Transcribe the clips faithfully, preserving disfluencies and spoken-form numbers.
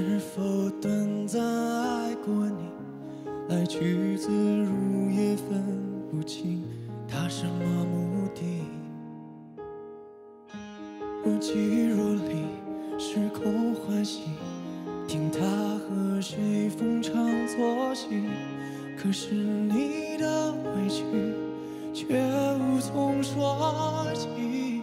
是否短暂爱过你？来去自如也分不清他什么目的。若即若离，时空欢喜，听他和谁逢场作戏。可是你的委屈却无从说起。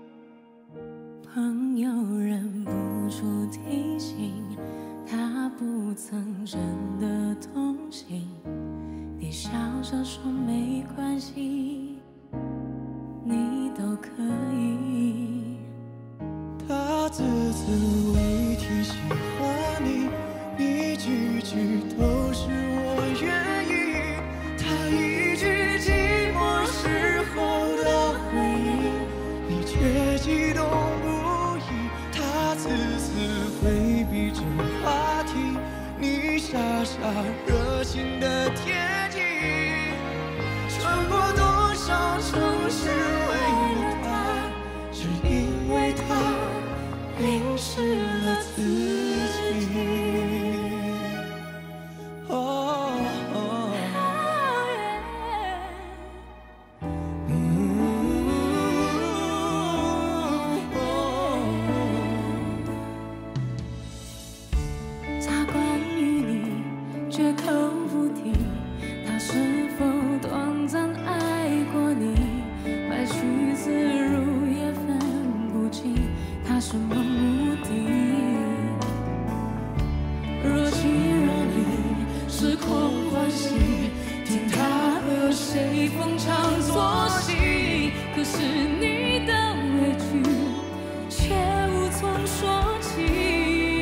朋友忍不住提醒，他不曾真的同情。你笑着说没关系，你都可以。 他字字未提喜欢你，一句句都是我愿意。他一句寂寞时候的回忆，你却激动不已。他次次回避这话题，你傻傻热情的贴近。穿过多少城市为了他，只因为他淋湿了自己。哦哦他关于你绝口不提，他是否短暂爱过你？来去自如也分不清他什么目的。若即若离，时空欢喜，听他和谁逢场作戏。可是你的委屈却无从说起。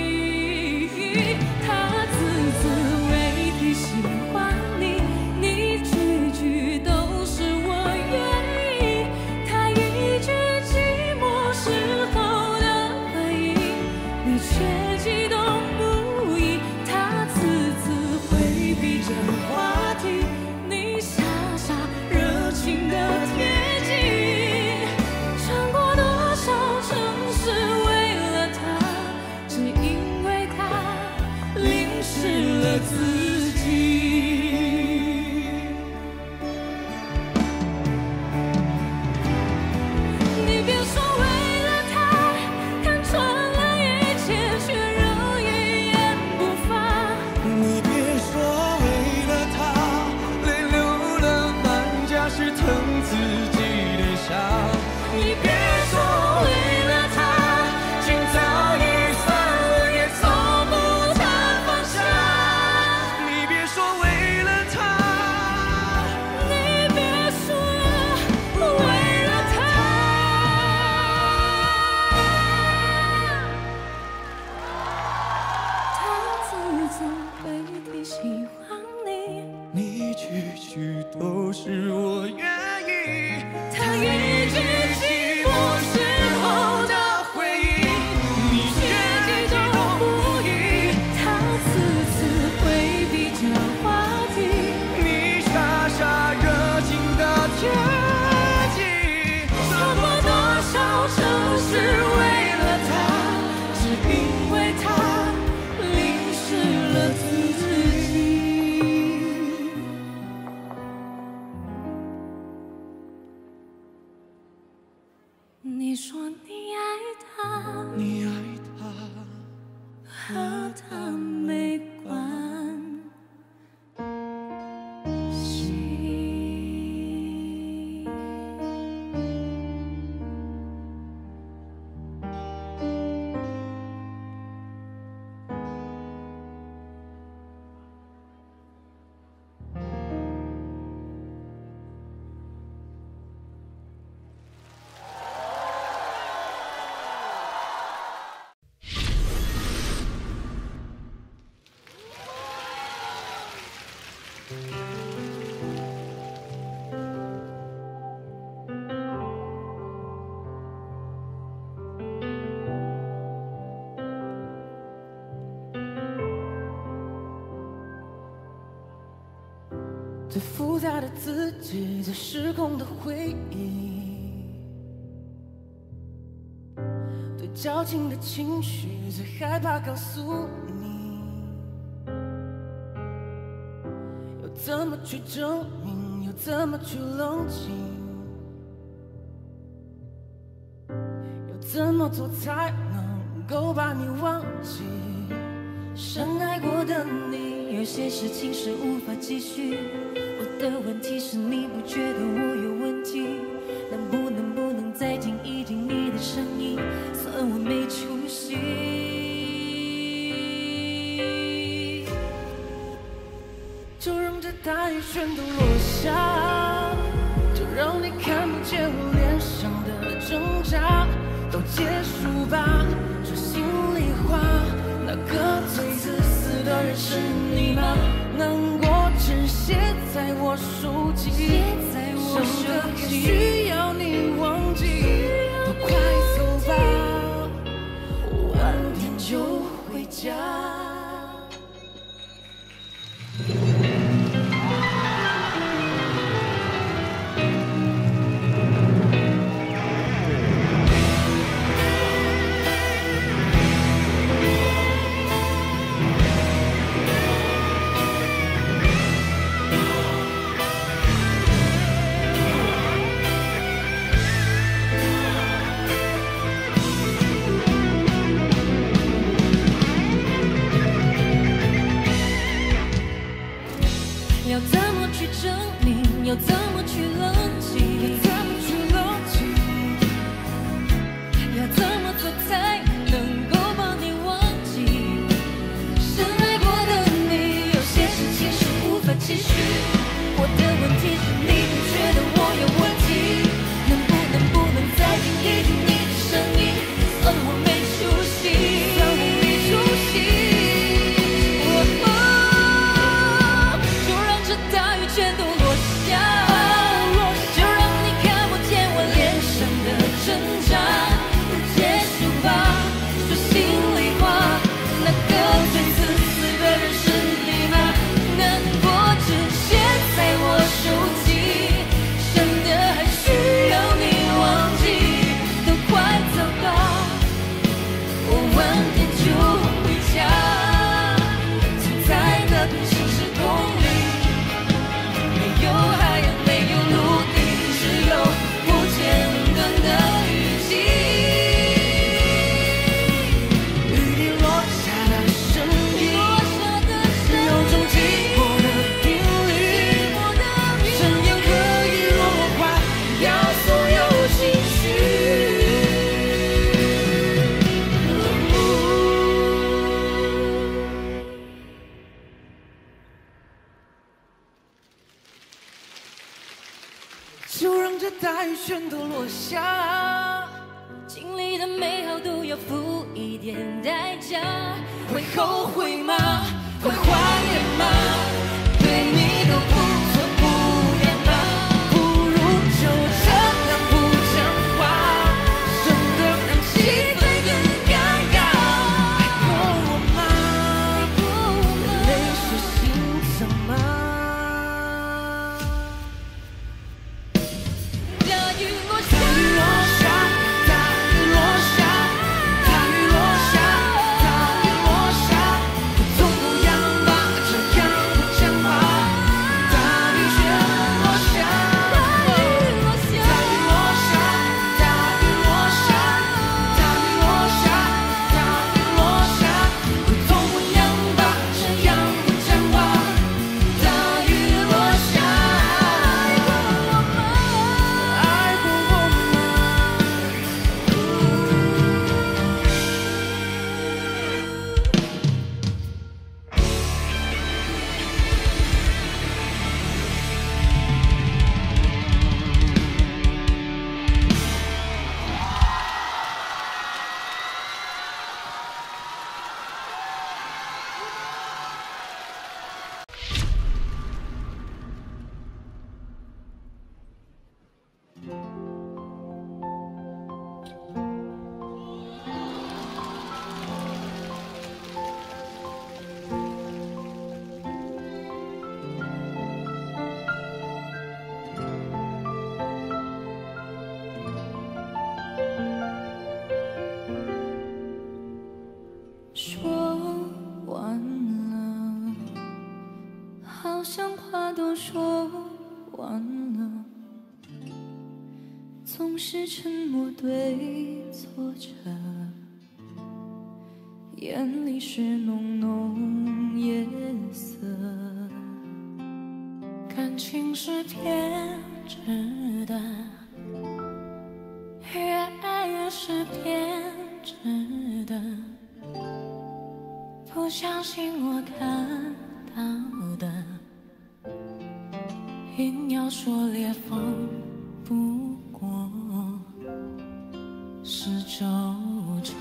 他字字未提喜欢你，你句句都是我愿意。他一句寂寞时候的回忆，你却激动不已。他次次回避这话题，你傻傻热情的贴近。穿过多少城市为了他，只因为他淋湿了自己。你别说为了他看穿了一切，却仍一言不发。 你别说为了他泪流了满颊，是疼自己的伤。你别说为了他情早已散了也从不谈放下。你别说为了他， 你别说为了他。他字字未提喜欢你， 你句句都是我愿意。 他一句寂寞时候的回忆，你却激动不已。他次次回避这话题， 你傻傻热情的贴近。 穿过多少城市为了他，只因为他淋湿了自己。你说你爱他， 你爱他， 和他没关系。 最复杂的自己，最失控的回忆，最矫情的情绪，最害怕告诉你。 怎么去证明，又怎么去冷静？要怎么做才能够把你忘记？ 深爱过的你，有些事情是无法继续。我的问题是你不觉得我有问题？能不能不能再听一听你的声音？算我没出息。 就让这大雨全都落下，就让你看不见我脸上的挣扎，都结束吧。说心里话，那个最自私的人是你吗？难过只写在我手机，伤的也需要你忘记。都快走吧，晚点就回家。 要怎么去证明？要怎么去冷静？ 要怎么去冷静？ 要怎么做才能够把你忘记？深爱过的你，有些事情是无法继续。我的问题是你不觉得我有问题？能不能不能再听一听你的声音？算我没出息，算我没出息。大雨全都落下，就让你看不见我脸上的挣扎，都结束吧。说心里话，那个最自私的人是你吗？难过只写在我手机，真的还需要你忘记？都快走吧，我晚点就回家。存在的平行时空里。没有海洋，没有陆地，只有不间断的雨季。 雨滴落下的声音，有种寂寞的频率，声音可以弱化掉所有情绪。就让这大雨全都落下， 经历的美好都要付一点代价， 会后悔吗？会怀念吗？对你都不错不言吧，不如就这样不讲话，省得让气氛更尴尬。爱过我吗？泪水心脏吗？ 大雨落下， 大雨落下，大雨落下，大雨落下，大雨落下，我总说完了，总是沉默对坐着，眼里是浓浓夜色。感情是偏执的，越是偏执的，不相信我看到的，硬要说裂缝不过是皱褶。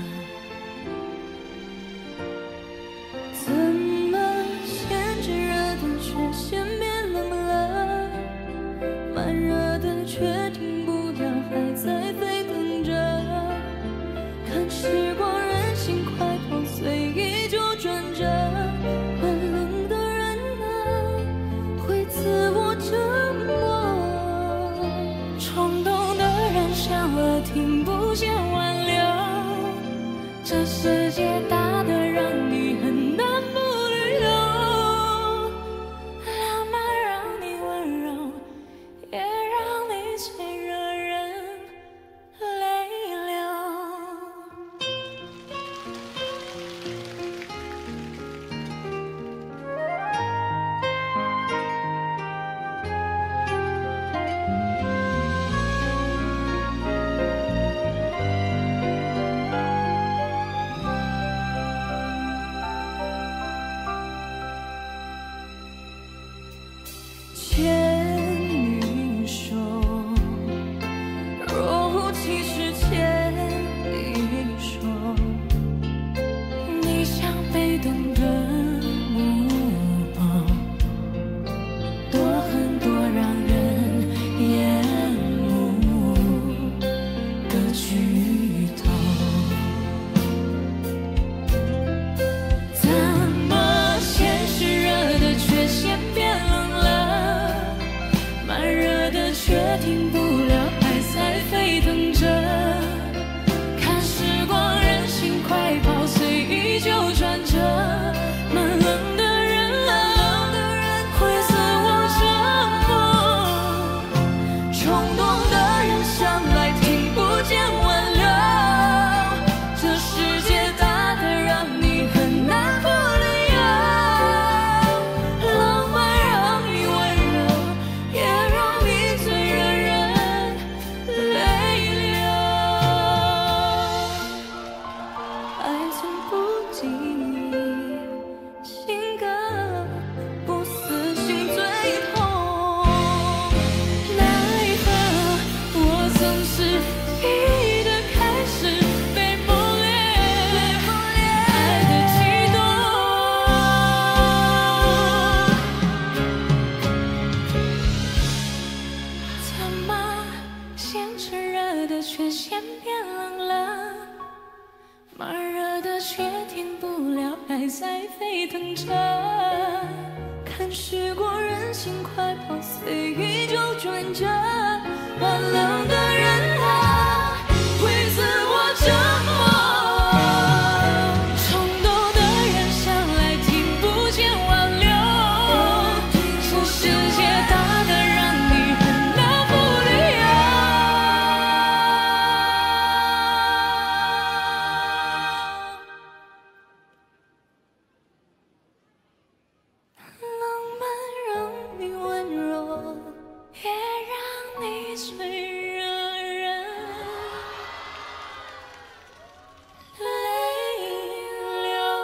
怎么先炙热的却先变冷了，慢热的却停不了，还在沸腾着。看时光任性快跑，随意就转折。慢冷的人啊，会自我折磨。冲动的人想了，听不见挽留。这世界大的让你很难不旅游，浪漫让你温柔，也让你最惹人泪流。牵你手，若无其事牵你手，你像被动的木偶，多很多让人厌恶的举动。怎么先是热的却先变冷了，慢热的却停不了，还在沸腾着。看时光任性快跑，随意就转折。慢冷的人啊，会自我折磨。冲动的人向来听不见挽留。这世界大的让你很难不理由，浪漫让你温柔，也让你最惹人泪流。爱从不及情歌，不死心最痛。奈何我总是一的开始被磨练，爱的悸动。怎么先炙热的却先变冷了，慢热的却停不了，还在沸腾着。看时光任性快跑，随意就转折。慢冷的人啊，会自我折磨。冲动的人向来听不见挽留。这世界大的让你很难不旅游。浪漫让你温柔，也让你最惹人泪流。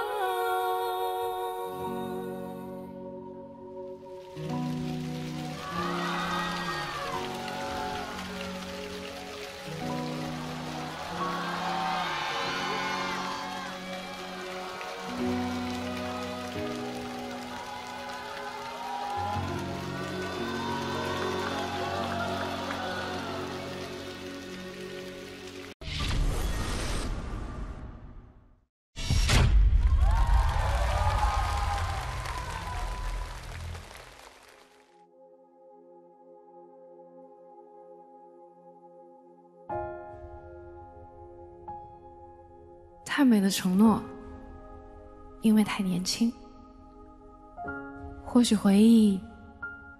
太美的承诺，因为太年轻。或许回忆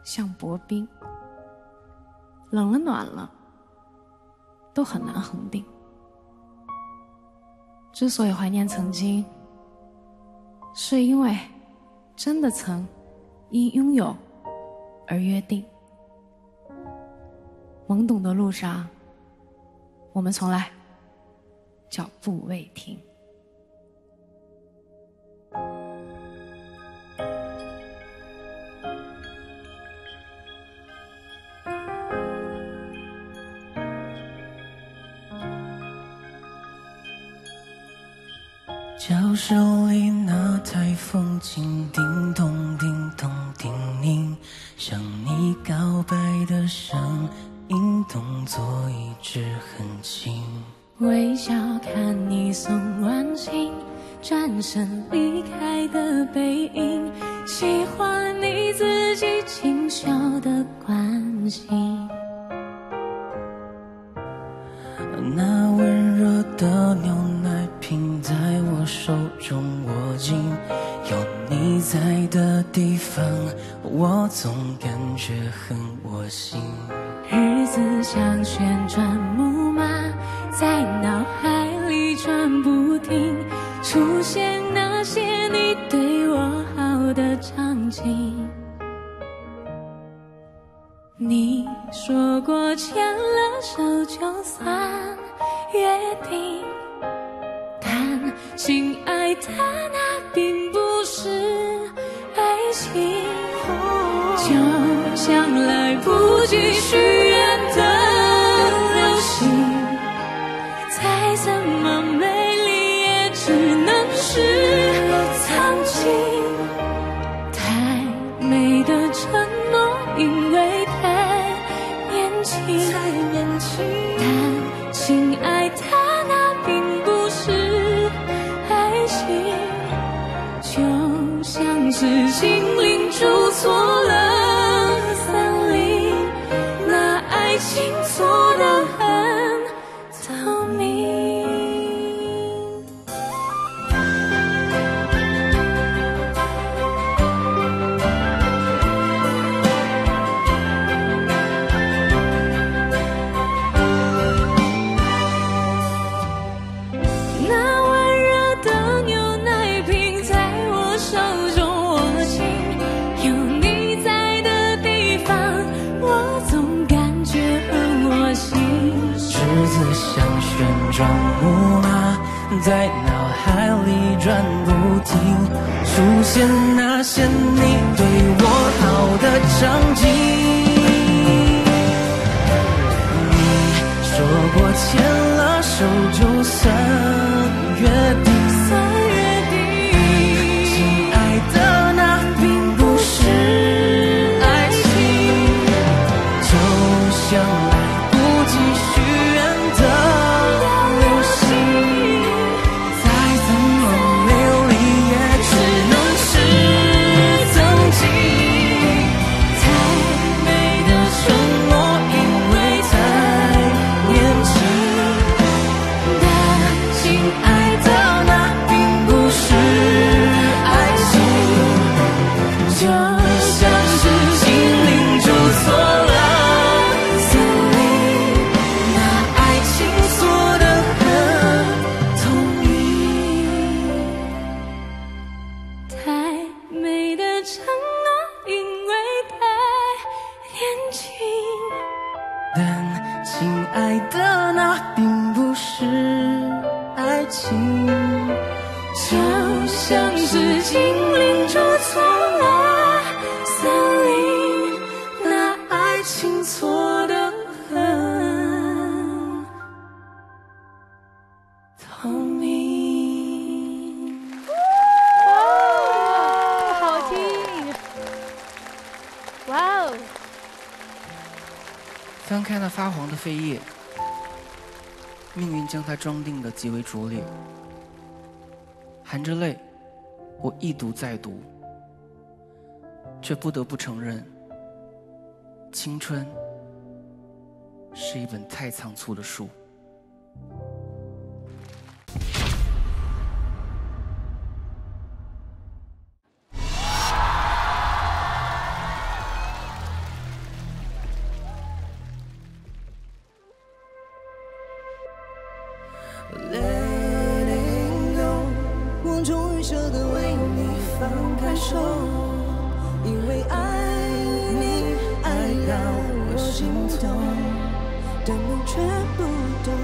像薄冰，冷了暖了都很难恒定。之所以怀念曾经，是因为真的曾因拥有而约定。懵懂的路上，我们从来脚步未停。 教室里那台风琴叮咚叮咚叮咛，向你告白的声音，动作一直很轻。 微笑看你送完信，转身离开的背影，喜欢你自己轻笑的关心。 那温热的牛奶瓶在我手中握紧，有你在的地方，我总感觉很窝心。 日子像旋转木马，在脑海里转不停，出现那些你对我好的场景。你说过牵了手就算约定，但亲爱的，那并不是爱情。就像来不及许愿的流星，再怎么美丽也只能是曾经。太美的承诺，因为太年轻，但亲爱的，那并不是爱情。就像是精灵住错了森林，那爱情错得很透明。那温热的牛奶瓶在我手中握紧，有你在的地方，我总感觉很窝心。 日子像旋转木马，在脑海里转不停，出现那些你对我好的场景。你说过牵了手就算约定， 算约定， 亲爱的，那并不是爱情。就像来不及许愿的流星，再怎么美丽也只能是曾经。 太美的承诺，因为太年轻。但亲爱的，那并不是爱情。 就像是心灵住错了森林，那爱情错得很透明。 太美的承诺，因为太年轻。 但亲爱的，那并不是爱情。 就像是精灵住错了森林，那爱情错得很透明。 哦，好听！哇哦， 翻开那发黄的扉页，命运将它装订得极为拙劣。含着泪，我一读再读，却不得不承认，青春是一本太仓促的书。 放开手，因为爱你爱到我心痛，但你却不懂。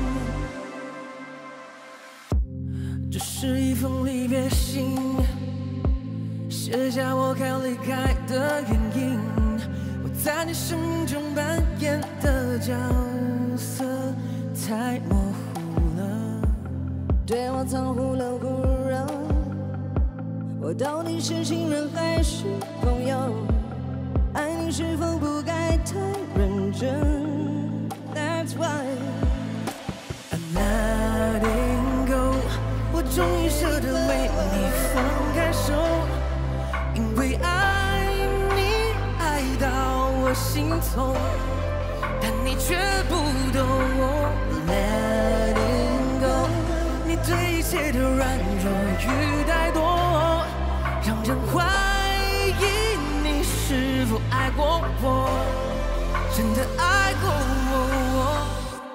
这是一封离别信，写下我该离开的原因。我在你生命中扮演的角色太模糊了，对我藏忽冷忽热。我到底是情人还是朋友？爱你是否不该太认真 ？That's why I'm letting go。我终于舍得为你放开手，因为爱你爱到我心痛，但你却不懂我 letting go。你对一切的软弱与怠惰，让人怀疑你是否爱过我，真的爱过我。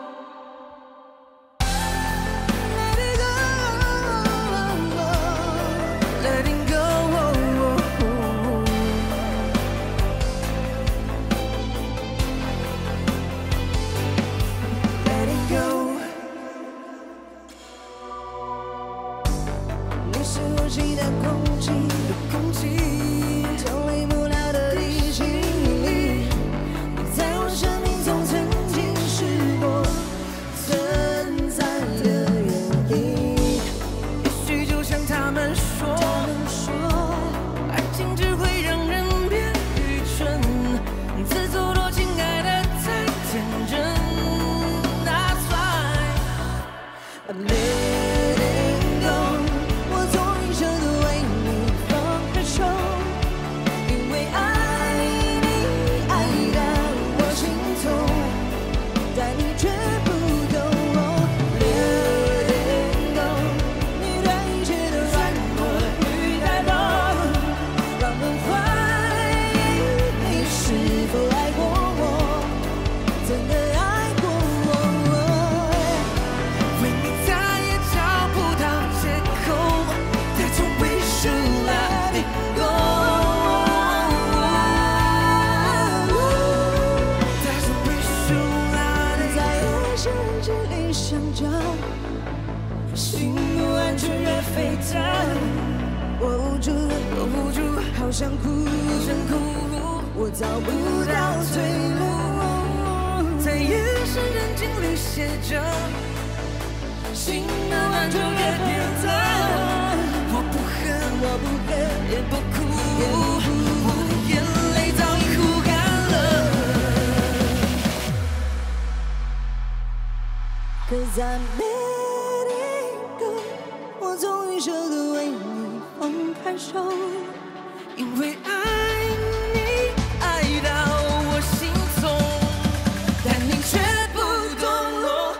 好想哭，想哭，我找不到退路，在夜深人静里写着，心慢慢就越变淡。我不恨，我不恨，也不哭，我的眼泪早已哭干了。Cause I'm letting go， 我终于舍得为你放开手。因为爱你爱到我心痛，但你却不懂我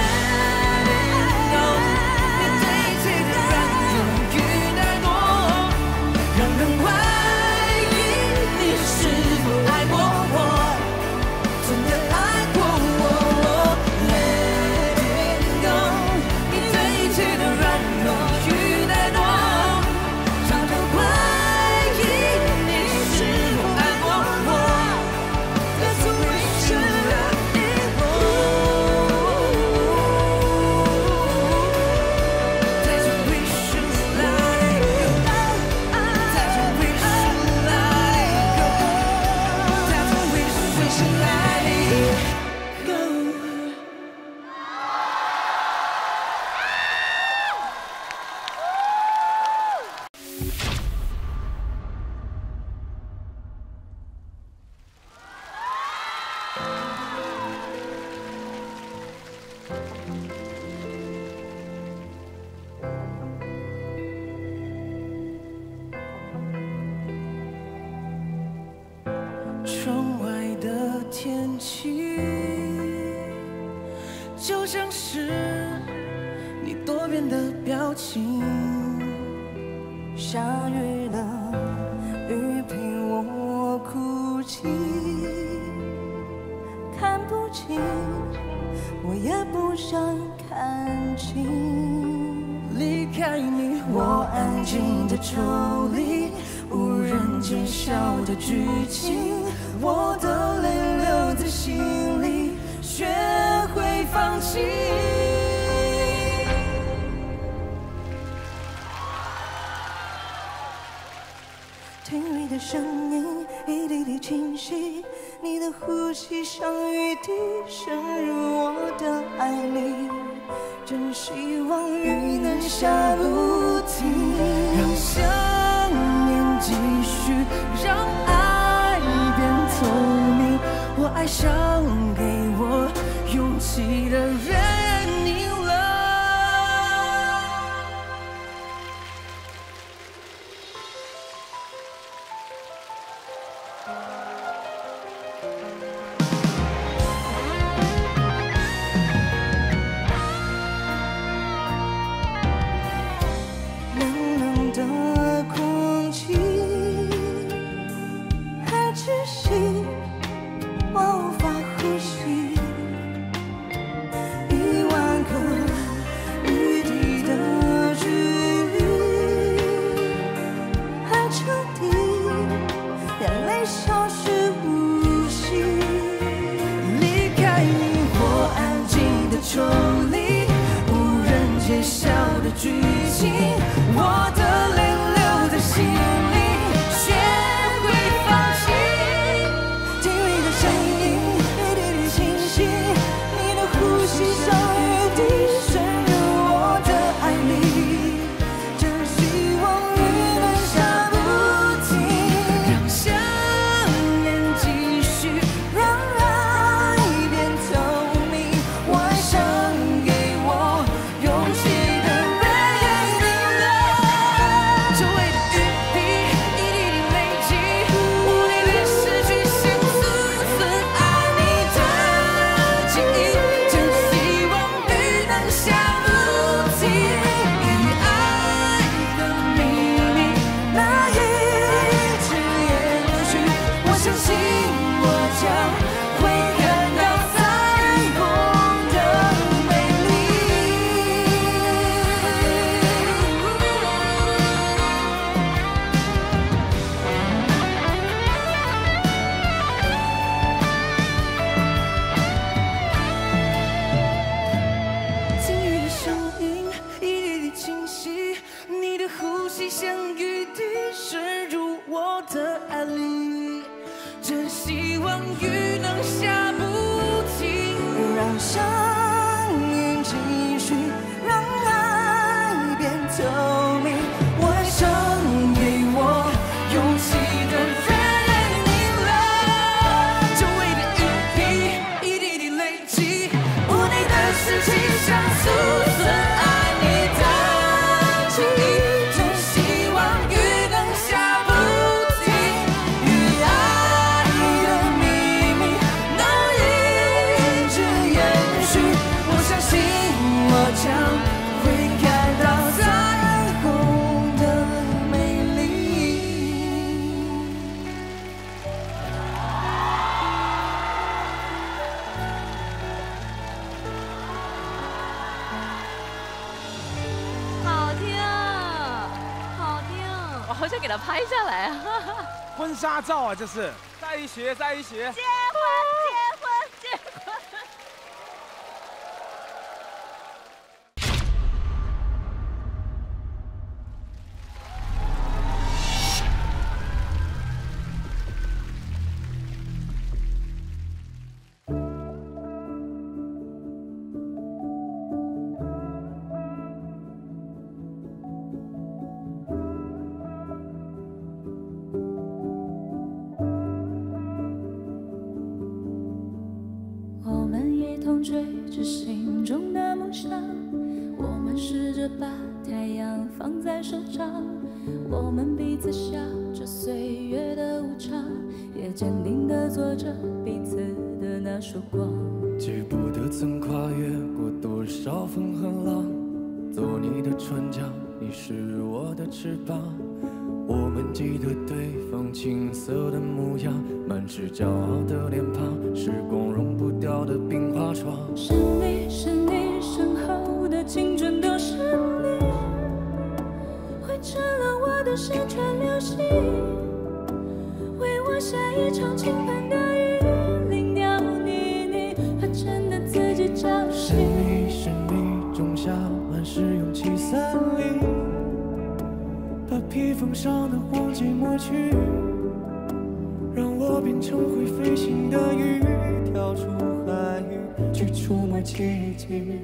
letting go。你对一切的软弱与怠惰，让人怀疑你是否爱过我，真的爱过我 letting go。你对一切的软弱与怠惰，让人怀窗外的天气，就像是你多变的表情。下雨了，雨陪我哭泣，看不清，我也不想看清。离开你，我安静的抽离，无人揭晓的剧情，我的泪留在心里，学会放弃。听你的声音一滴滴清晰，你的呼吸像雨滴渗入我的爱里，真希望雨能下不停，让想念继续，让爱变透明。我爱上给我勇气的人你了。冷冷的空气还窒息，我无法呼吸。一万个雨滴的距离还彻底，眼泪消失无息。离开你，我安静的抽离，无人揭晓的剧情，我的泪留在心里，学会放弃。听你的声音一滴滴清晰，你的呼吸像雨滴渗入我的爱里，真希望雨能下不停，让想念继续，让爱变透明。我爱上给我勇气的人你了。周围的雨滴一滴滴累积，无力的失去想储存爱你的记忆，真希望雨能下不停。与爱的秘密那一直延续，我相信我将会看到彩虹的美丽。听雨的声音一滴滴清晰，你的呼吸像雨滴渗入我的爱里，真希望雨能下不停，让想念继续，让爱变透明。我爱上给我勇气的人你了。周围的雨滴一滴滴累积，无力的事情想储存爱你的记忆，真希望雨能下不停。与爱的秘密能一直延续，我相信我将会看到彩虹的美丽。 好听，好听，我好想给他拍下来啊！ 婚纱照啊，这是再一学再一学。 结婚，结婚，结婚。 我们一同追着心中的梦想，我们试着把太阳放在手上，我们彼此笑着岁月的无常，也坚定地做着彼此的那束光。 记不得曾跨越过多少风和浪，做你的船桨，你是我的翅膀。我们记得对方青涩的模样，满是骄傲的脸庞，是光融不掉的冰花窗。 是你是你身后的青春都是梦里，绘制了的山川流星，为我下一场倾盆大雨，淋掉你，你怕真的自己找是寻。 你是你种下满是勇气森林，把披风上的荒寂抹去，让我变成会飞行的鱼，跳出海域去触摸奇迹。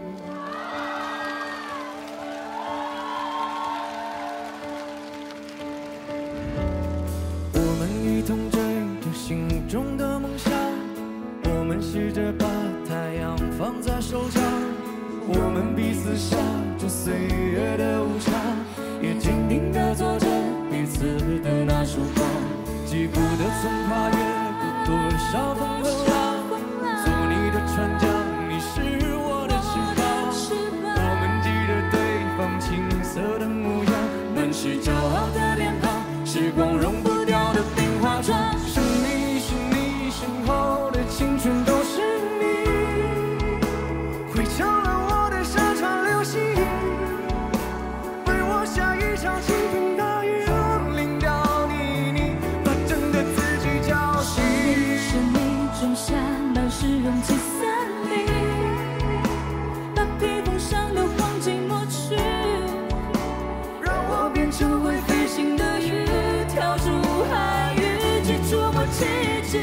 我们一同追着心中的梦想，我们试着把太阳放在手掌，我们彼此下着岁月的无常，也坚定地做着彼此的那束光。击鼓的曾跨越过多少风和浪，做你的船桨，你是我的翅膀。我们记得对方青涩的模样，满是骄傲的脸庞，时光融不掉的冰花妆。是你是你身后的青春都是你，会唱了我的山川流星，为我下一场倾盆大雨，淋掉你，你把真的自己浇熄。 是你种下满是勇气森林，把披风上的黄金抹去， 让我变成会飞行的鱼， 跳出海域去触摸奇迹。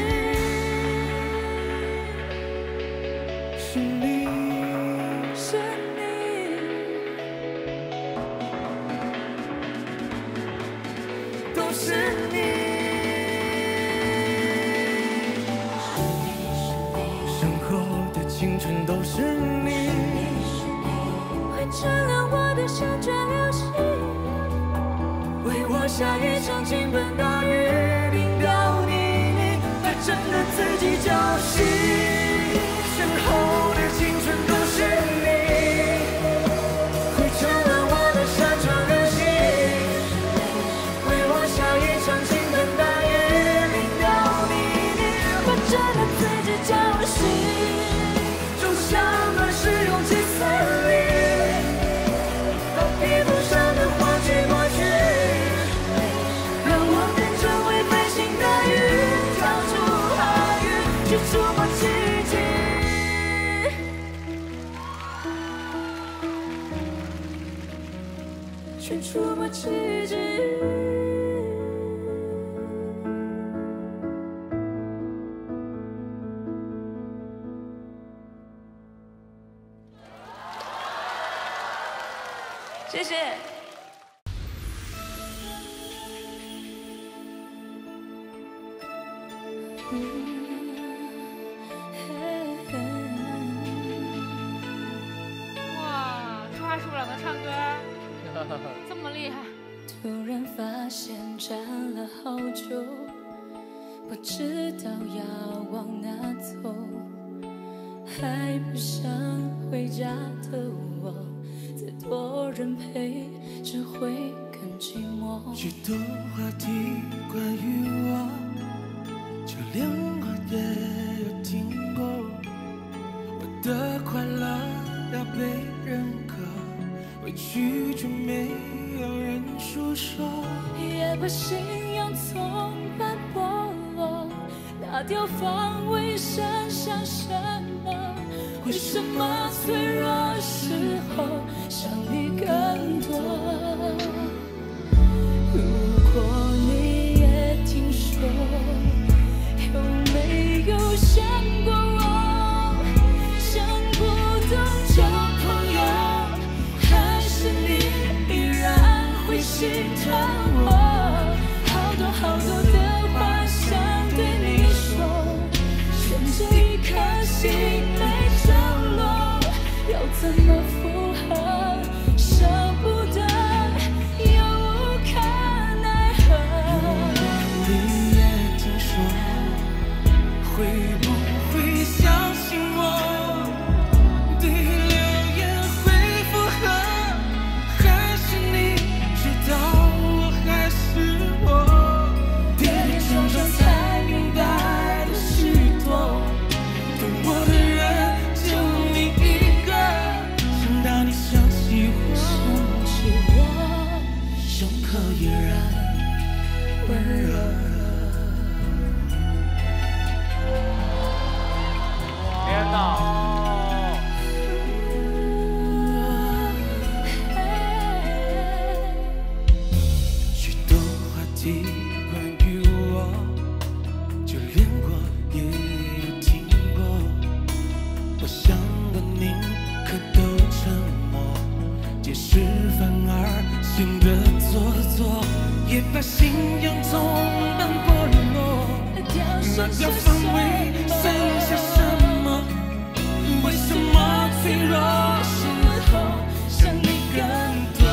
是你， 是你， 都是你。身后的青春都是你， 会照亮我的山川流星， 为我下一场倾盆大雨，淋掉你，你把真的自己浇熄。身后的青春都是你，会照亮我的山川流星，为我下一场倾盆大雨，淋掉你，你把真的自己浇熄。 种下满是勇气森林，把披风上的黄金抹去， 让我变成会飞行的鱼，跳出海域去触摸奇迹。去触摸奇迹。谢谢。 哇，出花鼠了能唱歌，这么厉害！ 突然发现站了好久，不知道要往哪走，还不想回家的我，再多人陪只会更寂寞。 许多话题关于我，就连我也有听过。我的快乐要被认可，委屈却没有人诉说。 也把信仰从斑剥落，拿掉防卫，剩下什么？为什么脆弱时候想你更多？如果你也听说，有没有想过我？想不懂交朋友，还是你依然会心疼我？好多好多的话想对你说，悬着一颗心没着落，要怎么附和？舍不得温热。 天哪！ 关于我，就连过也有听过。我想问您，可都沉默，解释反而显得做作，也把信仰从般剥落。那条防卫剩下什么？为什么脆弱时候想你更多？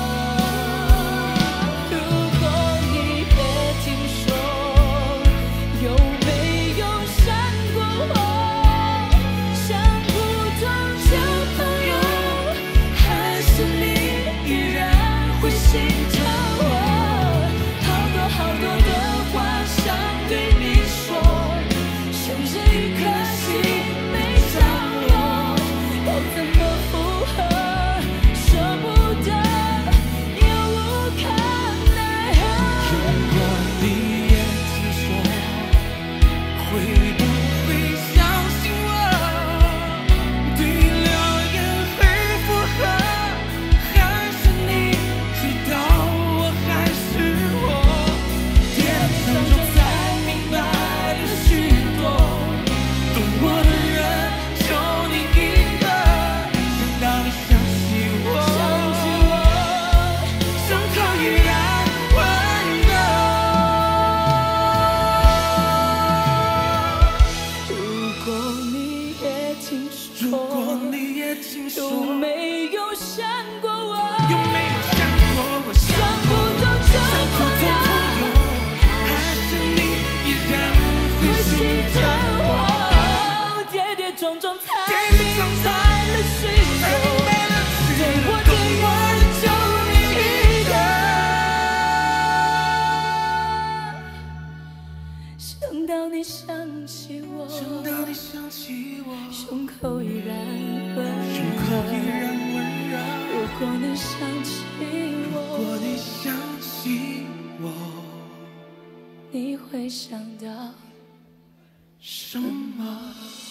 胸口依然温热。如果你想起我， 如果你想起我， 你会想到什么？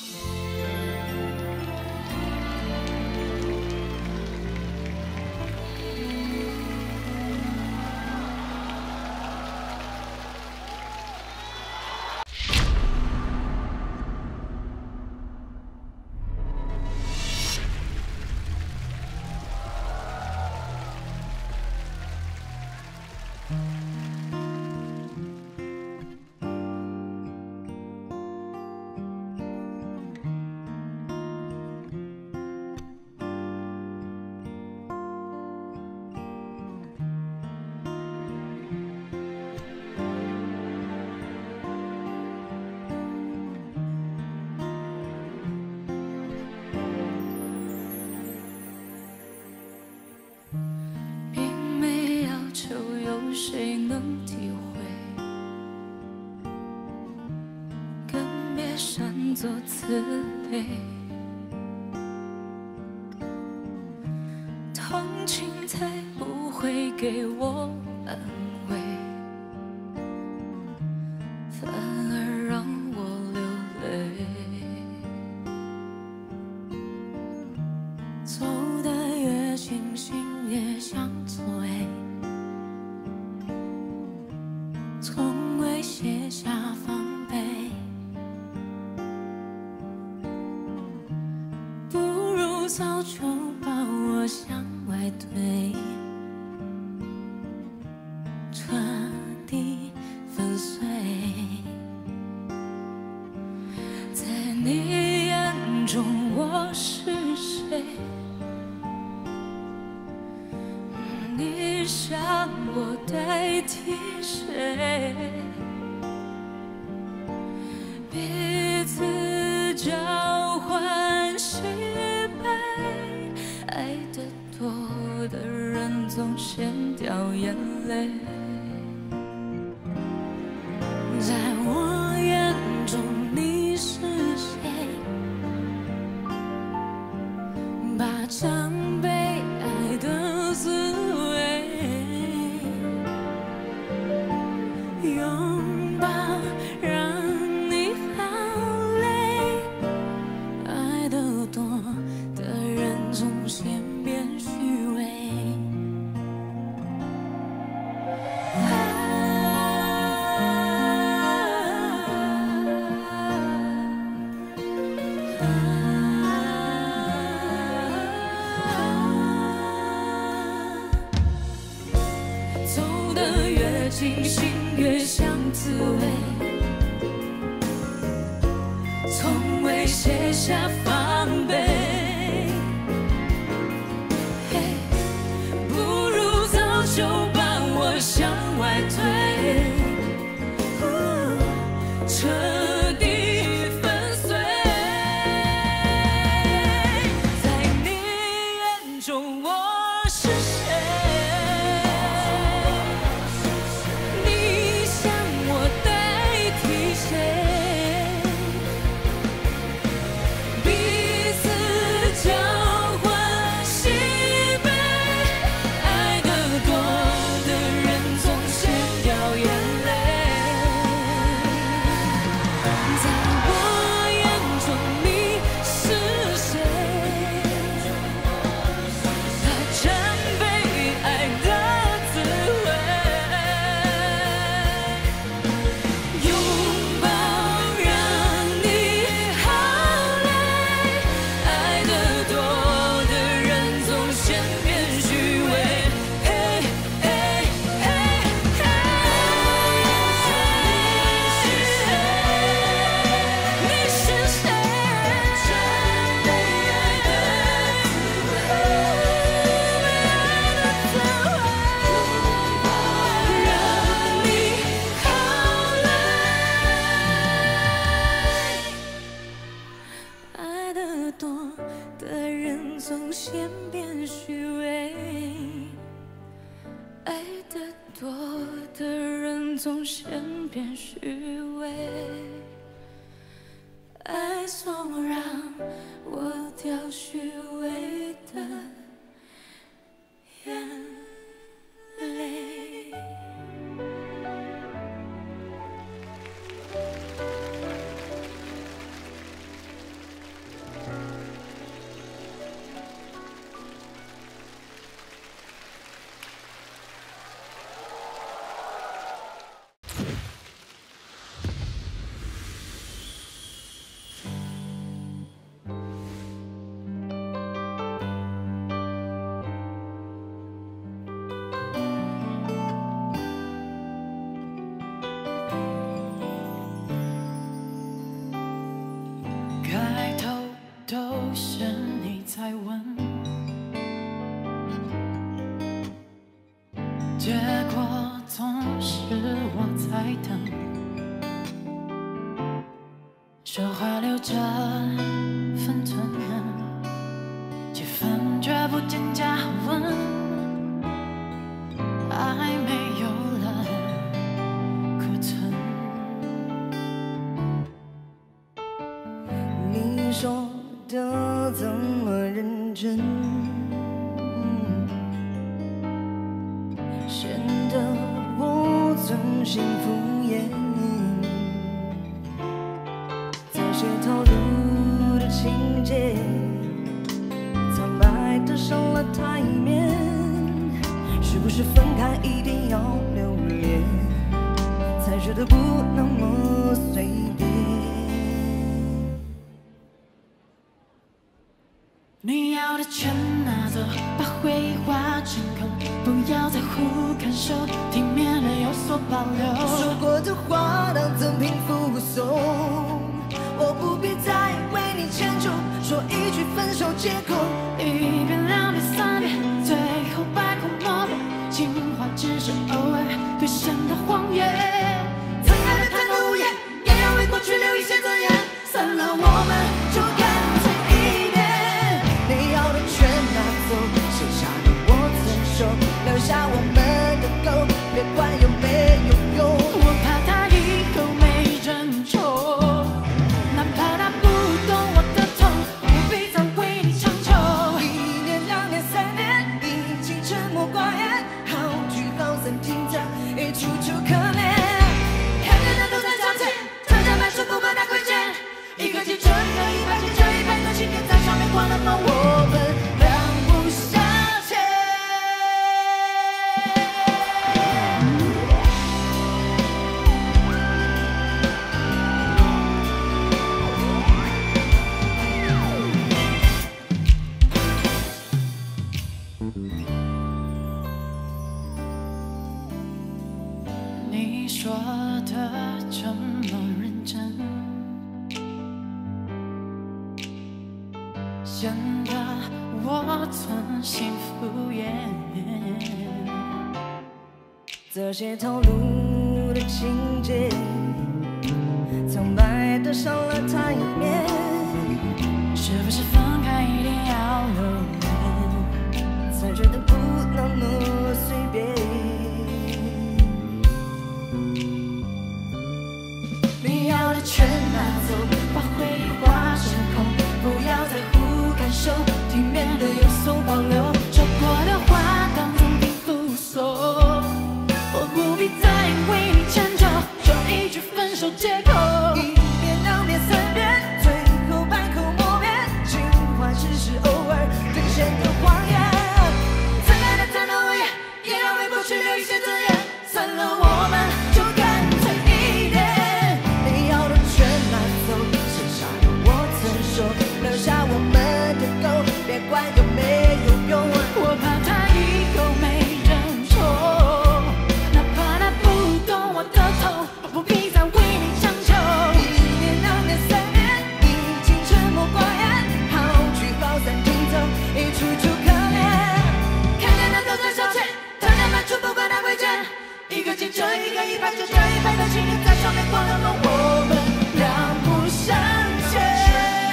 谁能体会？更别擅作慈悲。同情才不会给我安慰，反而让我流泪。走得越近，心越想退。 从未卸下防备，不如早就把我向外推，彻底粉碎。在你眼中我是谁？你想我代替谁？彼此交换喜悲，爱得多的人总先掉眼泪。在我眼中你是谁？把长辈爱的滋味。 拥抱让你好累，爱得多的人总先变虚伪。走得越近，心越像刺猬，从未卸下防备。不如早就把我向外推，彻底粉碎。在你眼中我是谁？你想我代替谁？彼此交换喜悲，爱得多的人总先掉眼泪。在我眼中你是谁？他谦卑爱的滋味，拥抱让你好累，爱得多的人总先变虚伪。嘿嘿嘿嘿，你是谁？谦卑爱的滋味，爱的滋味，让你好累。爱得多的人总先变虚伪，爱得多的人总先变虚伪，爱总让我掉虚伪的眼泪。开头都是你在问，结果总是我在等。说话留着分寸，气氛却不见加温，爱没有了可存。 你说的这么认真，显得我存心敷衍。在写投入的情节，苍白的上了台面，是不是分开一定要留恋，才觉得不那么随便？ 你要的全拿走，把回忆化成空，不要在乎感受，体面的有所保留。 说过的话当赠品附送，我不必再为你迁就，说一句分手借口。 一遍两遍三遍，最后百口莫辩，情话只是偶尔兑现的谎言。 曾爱的贪得无厌，也要为过去留一些尊严。算了，我们就干脆一点。你要的全拿走，剩下的我承受，留下我们的狗，别管有没有用。 我怕他以后没人宠，哪怕他不懂我的痛，不必再为你强求。 一年、两年、三年，已经沉默寡言，好聚好散，听着也楚楚可怜。 荒的梦，我们两不相欠。 你说的这么认真，显得我存心敷衍。 这些透露的情节，苍白的伤了他一面。 是不是分开一定要留恋， 才觉得不那么随便？你要的全拿走，把回忆化成空，不要在乎感受，体面的有所保留。 说过的话当成平复所，我不必再为你迁就，说一句分手借口。 一遍两遍三遍，最后百口莫辩，情话只是偶尔兑现的谎言。曾爱的谈到无言，也要为过去留一些尊严。算了，我们就干脆一点。你要的全拿走，剩下的我承受，留下我们的狗，别管有没有用。 我怕他以后没人宠，哪怕他不懂我的痛，我不必再为你强求。 一遍两遍三遍，已经沉默寡言，好聚好散听从，一处处可怜。看见他都在消遣，他俩满处不管他回见，一个接着一个，一拍接着一拍的情侣在上面晃了动，我们两不相欠。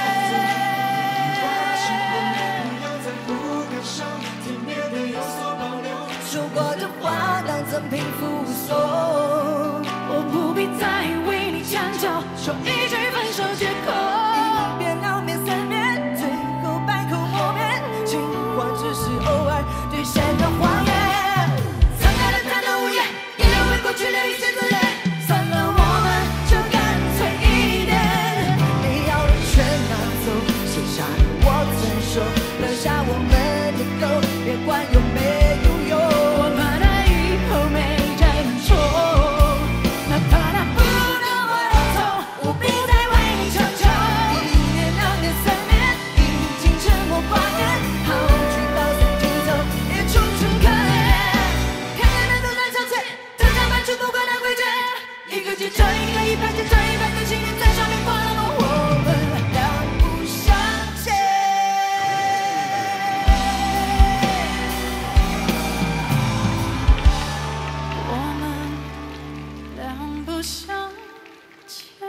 说过的话当赠品附送， 我不必再为你迁就，说一句分手借口。 一遍两遍三遍，最后百口莫辩，情话只是偶尔兑现的谎言。曾爱的谈到无言，也要为过去留一些尊严。算了，我们就干脆一点。你要的全拿走，剩下的我承受，留下我们的狗，别管有没有用。 我怕他以后没人宠，哪怕他不懂我的痛，我不必再为你强求。 一遍两遍三遍，已经沉默寡言，好聚好散听从，也处处可怜。看见人都在消遣，他家满处不管他回绝，一个接着一个，一拍接着一拍的情侣在上面晃了动，我们两不相欠。 我们两不相欠。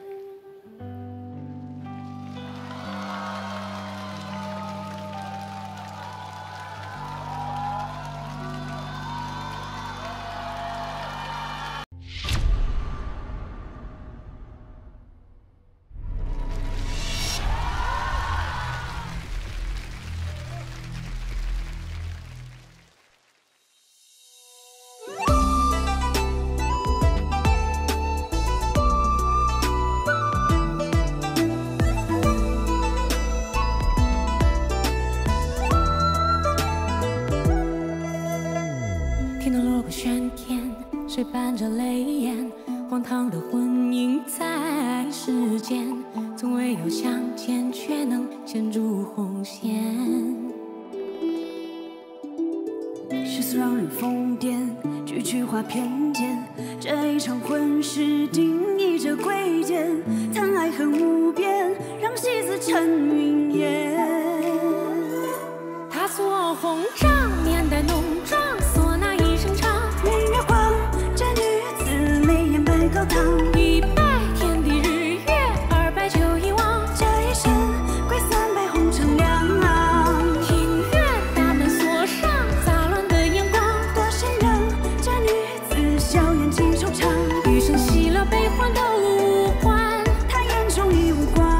天空落过旋天，水伴着泪眼，荒唐的婚姻在世间，从未有相见，却能牵住红线。 世俗让人疯癫，句句话偏见，这一场婚事定义着贵贱，谈爱恨无边，让戏子成云烟。 他锁红帐，面带浓妆，唢呐一声唱， 明月光，这女子眉眼半高堂。 一拜天地日月，二拜酒一汪， 这一生归三拜红尘两浪。 庭院大门锁上，杂乱的眼光， 多谁让这女子笑颜几惆怅。 余生喜乐悲欢都无关， 她眼中已无光。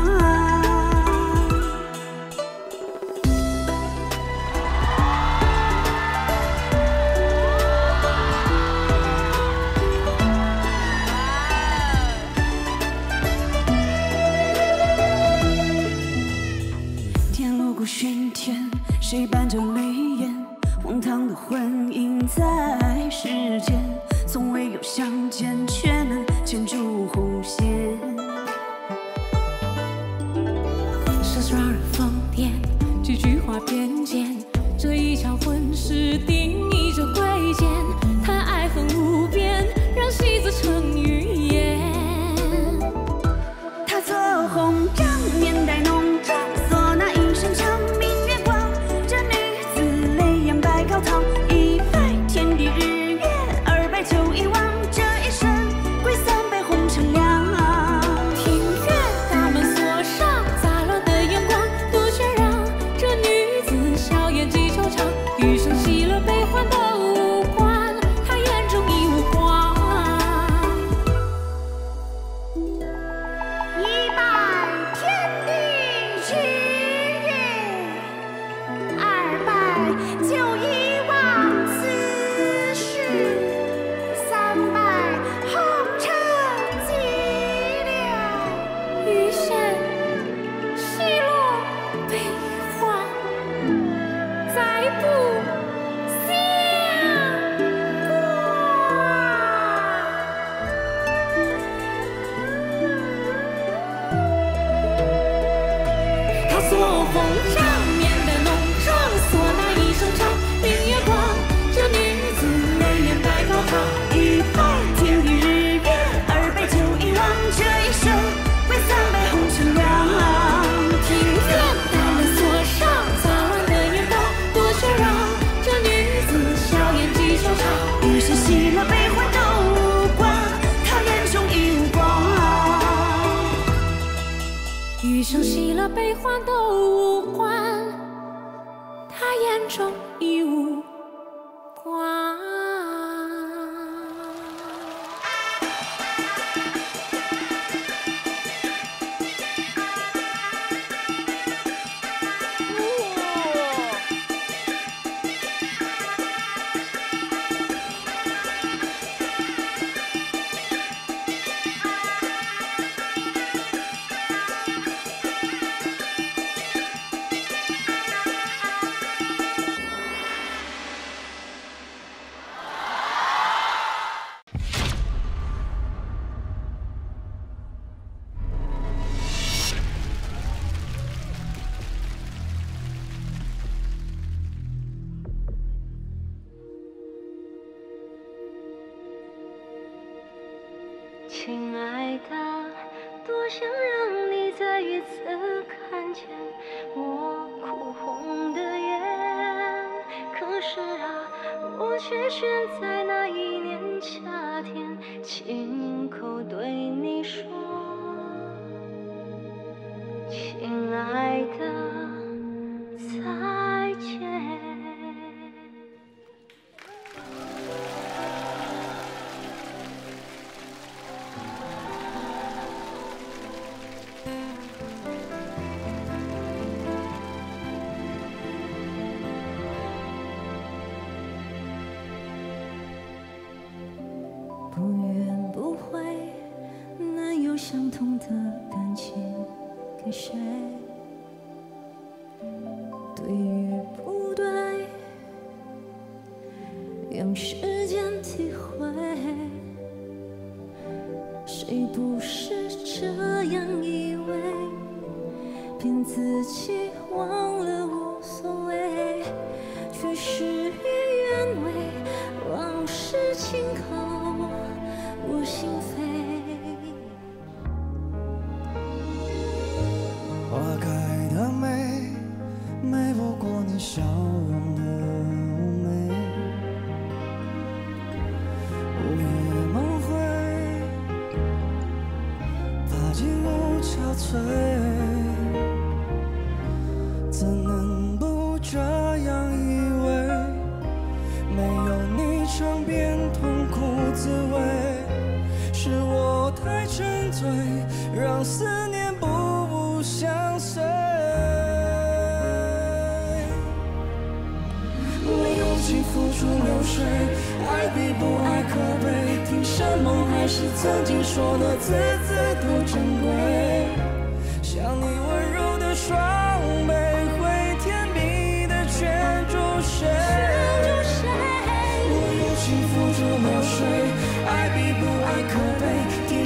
间，却能牵住红线。 说说让人疯癫，句句话偏见，这一场婚事定义着贵贱，谈爱恨无边，让戏子成语言。 她做红帐，面带浓妆，唢呐一声长，明月光。这女子泪眼白高堂，一拜天地日月，二拜酒一汪，这一生归三杯红尘凉。 庭院大门锁上，杂乱的眼光多喧嚷。这女子笑颜几惆怅，余生喜乐悲欢都无关，她眼中已无光。 一拜天地之月，二拜酒一汪此事，三拜红尘寂寥。 余生喜乐悲欢，再不相关。她做红帐，面带浓妆，唢呐一声长，明月光。这女子泪眼白高堂， 一拜天地日月，二拜酒一汪，这一生归三杯红尘凉。 庭院大门锁上，杂乱的眼光多喧嚷。这女子笑颜几惆怅， 余生喜乐悲欢都无关，她眼中已无光。 余生喜乐悲欢都无关，她眼中已无光。 亲爱的，多想让你再一次看见我哭红的眼，可是啊，我却选在那一年夏天，亲口对你说，亲爱的，再见。 不怨不悔，能有相同的感情给谁？对与不对，用时间体会。谁不是这样以为，骗自己忘了无所谓，却事与愿违，往事轻扣我心扉。 花开的美，美不过你笑容的妩媚。午夜梦回，踏进无憔悴，怎能不这样以为？没有你尝遍痛苦滋味，是我太沉醉，让思念不相随。我用情付诸流水，爱比不爱可悲，凭什么还是曾经说的字字都珍贵？像你温柔的双臂，会甜蜜的圈住谁？我用情付诸流水，爱比不爱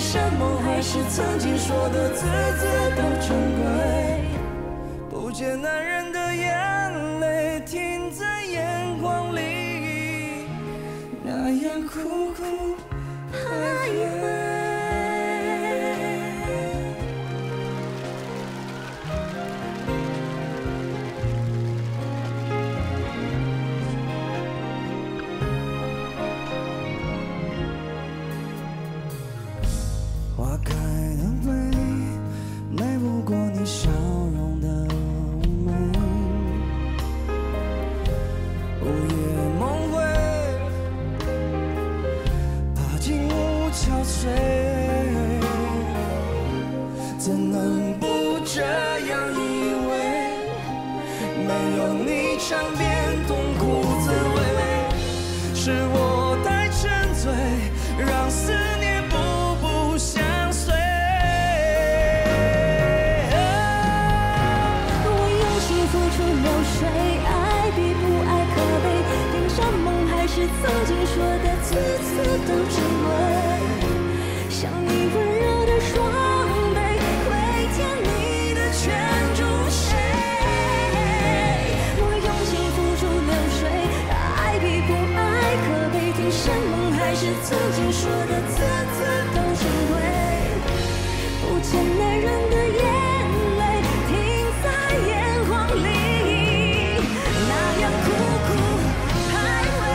什么？还是曾经说的字字都珍贵？不见男人的眼泪停在眼眶里，那样苦苦徘徊。花开的美，美不过你笑容的美。午夜梦回，怕景物憔悴，怎能不这样以为？没有你尝遍痛苦滋味，是我太沉醉，让思念步步相随。 我用心付出流水，爱比不爱可悲，凭什么？还是曾经说的字字都珍贵？像你温柔的双臂，会甜蜜的圈住谁？我用心付出流水，爱比不爱可悲，凭什么？还是曾经说的字字都珍贵？不见男人的眼泪停在眼眶里，那样苦苦徘徊。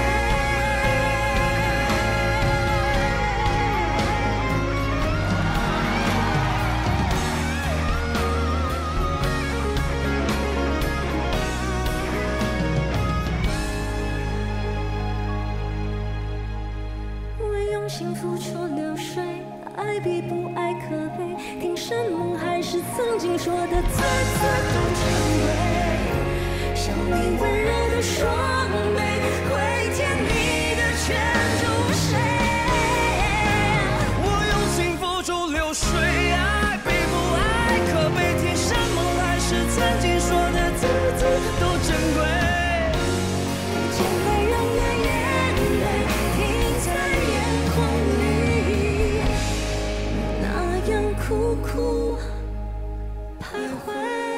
我用心付出流水，爱比不爱可悲，凭什么？还是曾经说的字字都珍贵？像你温柔的双臂，会甜蜜的圈住谁？ 我用心付出流水，爱比不爱可悲，凭什么？还是曾经说的字字都珍贵？ 不见男人的眼泪停在眼眶里，那样苦苦徘徊。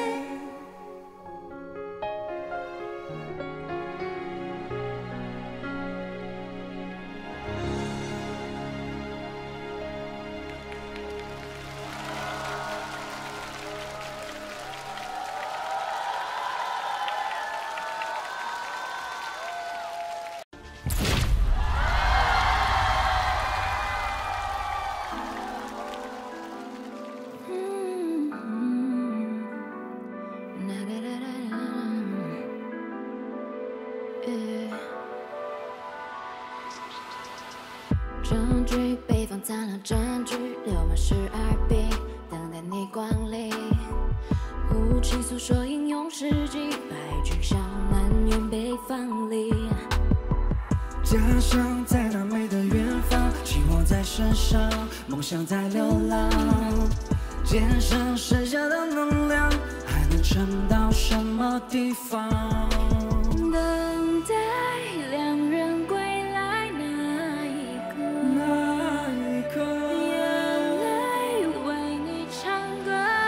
证据被放残了，证据流满十二笔，等待你光临。无情诉说英勇事迹，白驹向南远北方里。 家乡在那美的远方，希望在身上，梦想在流浪。肩上剩下的能量，还能撑到什么地方？ 等待两人归来那一刻， 那一刻， 眼泪为你唱歌。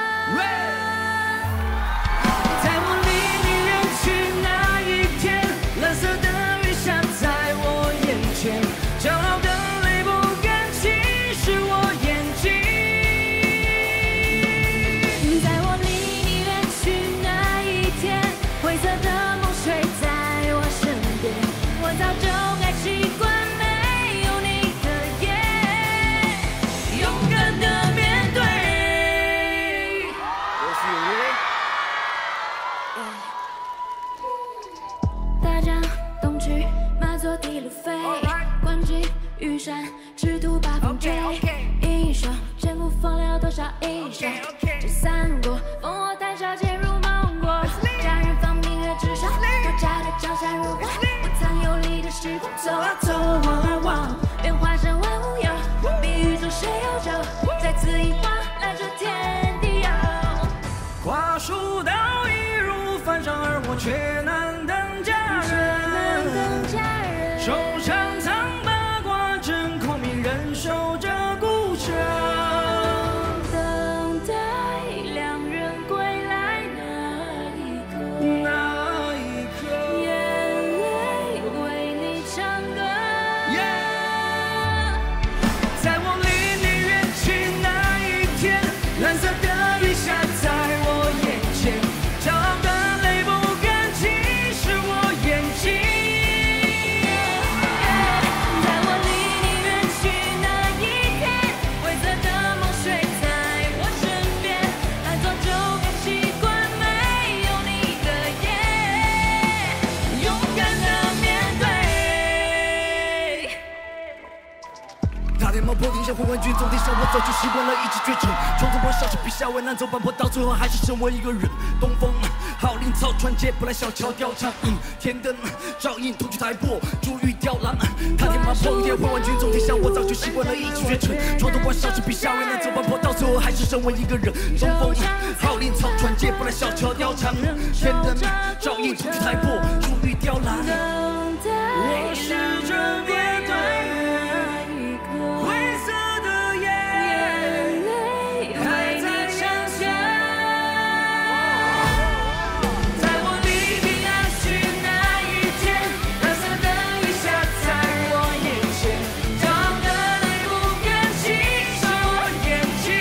在我离你远去那一天，蓝色的雨下在我眼前，骄傲的泪不敢侵蚀我眼睛。 在我离你远去那一天，灰色的梦睡在我身边，我早就该习惯没有你的夜，勇敢的面对。大江东去，马左地路飞，关机玉山，赤兔八风追。英雄千古风流多少英雄，这三国烽火谈笑皆如梦过。家人放明月之上，多家的江山如画，不藏有力的时光走啊走，望啊望，变化成万物有，比宇宙谁悠久？再次一画，来这天地有。 花树倒一如凡上，而我却难登佳人。手上藏八卦阵，孔明忍受着孤城。 冒破顶像混万军，总体上我早就习惯了一骑绝尘。闯东关上是比下为难走半坡，到最后还是剩我一个人。东风号令草船借不来小桥雕墙，嗯，天灯照映铜雀台破，珠玉雕栏。踏天马破天混万军，总体上我早就习惯了一骑绝尘。闯东关上是比下为难走半坡，到最后还是剩我一个人。东风号令草船借不来小桥雕墙，天灯照映铜雀台破，珠玉雕栏。我试着面对灰色的眼泪，还在成全。在我离平安去那一天，蓝色的灯一下在我眼前，骄傲的泪不敢轻收眼睛。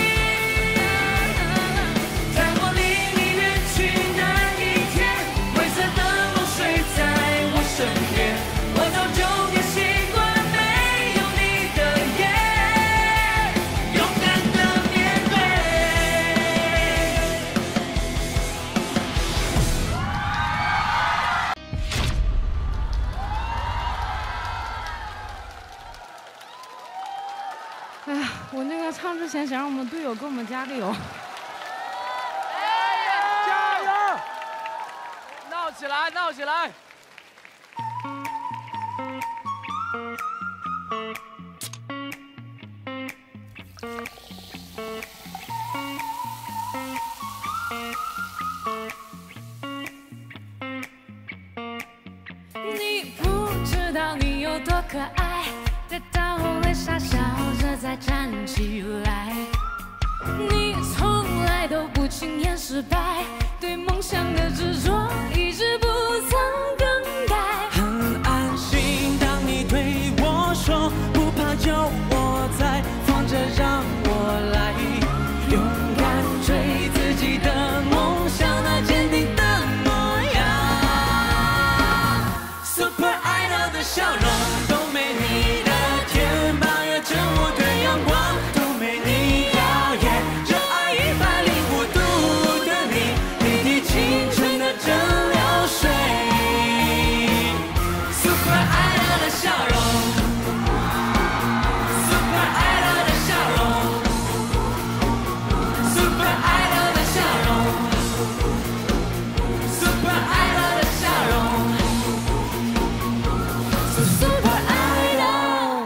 在我离你远去那一天，灰色的梦睡在我身边。我早就别习惯没有你的夜，勇敢的面对。 哎呀，我那个唱之前想让我们队友给我们加个油。 加油！闹起来，闹起来！ 你不知道你有多可爱，跌倒后会傻笑着再站起来。你从来都不轻言失败，对梦想的执着一直不曾更改。 很安心，当你对我说不怕有我在，放着让我来，勇敢追自己的梦想，那坚定的模样。Super Idol 的笑容都没你的甜，八月正午的阳光都没你耀眼，热爱一百零五度的你，滴滴青春的蒸馏水。Super Idol 的笑容 ，Super Idol 的笑容 ，Super Idol 的笑容 ，Super Idol 的笑容 ，Super Idol。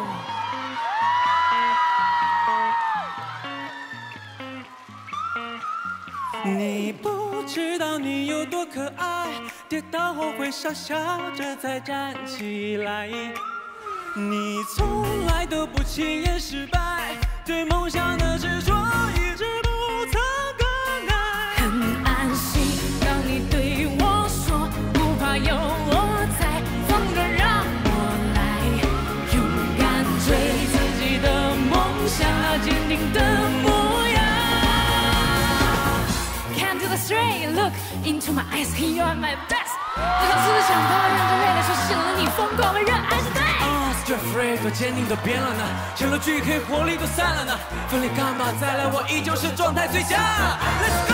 你不知道你有多可爱，跌倒后会傻笑着再站起来。你从来都不轻言失败，对梦想的执着一直不曾更改。 很安心，当你对我说不怕有我在，放着让我来，勇敢追自己的梦想，那坚定的模样。Come to the straight, look into my eyes, you are my best。我想思想抱怨着泪来说信了你疯狂的热爱是对。 Straight free 多坚定都变了呢，成了巨黑活力都散了呢，分裂干嘛再来，我依旧是状态最佳。Let's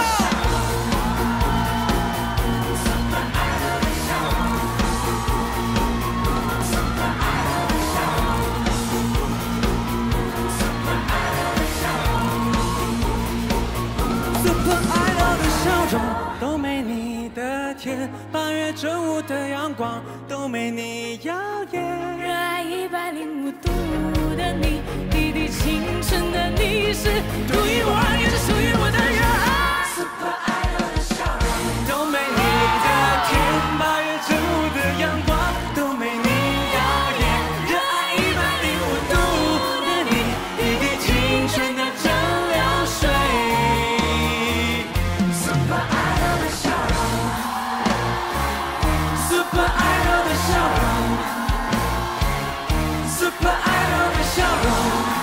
go。Super Idol 的笑容都没你的甜，八月正午的阳光都没你耀眼。 热爱一百零五度的你，滴滴青春的你是独一无二，也是属于我的热爱。 Super Idol 的笑容都没你的甜，八月正午的阳光都没你耀眼。热爱一百零五度的你，滴滴青春的蒸馏水。Super Idol 的笑容 ，Super Idol 的笑容 ，Super Idol 的笑容。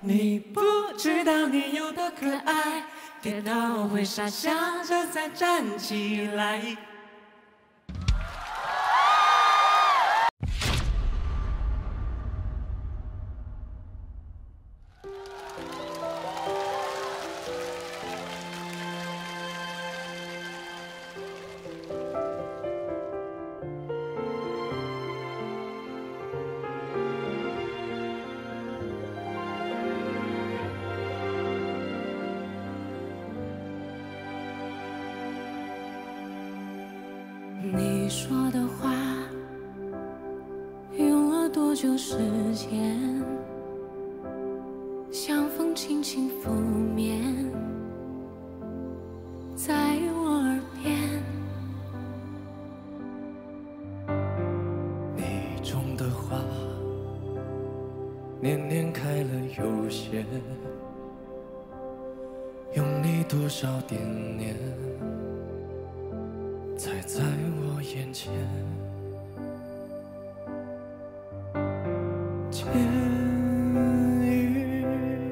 你不知道你有多可爱，跌倒会傻笑着再站起来。 你说的话用了多久时间？像风轻轻拂面，在我耳边。 你种的花年年开了又谢，用你多少点念才在我眼前，见与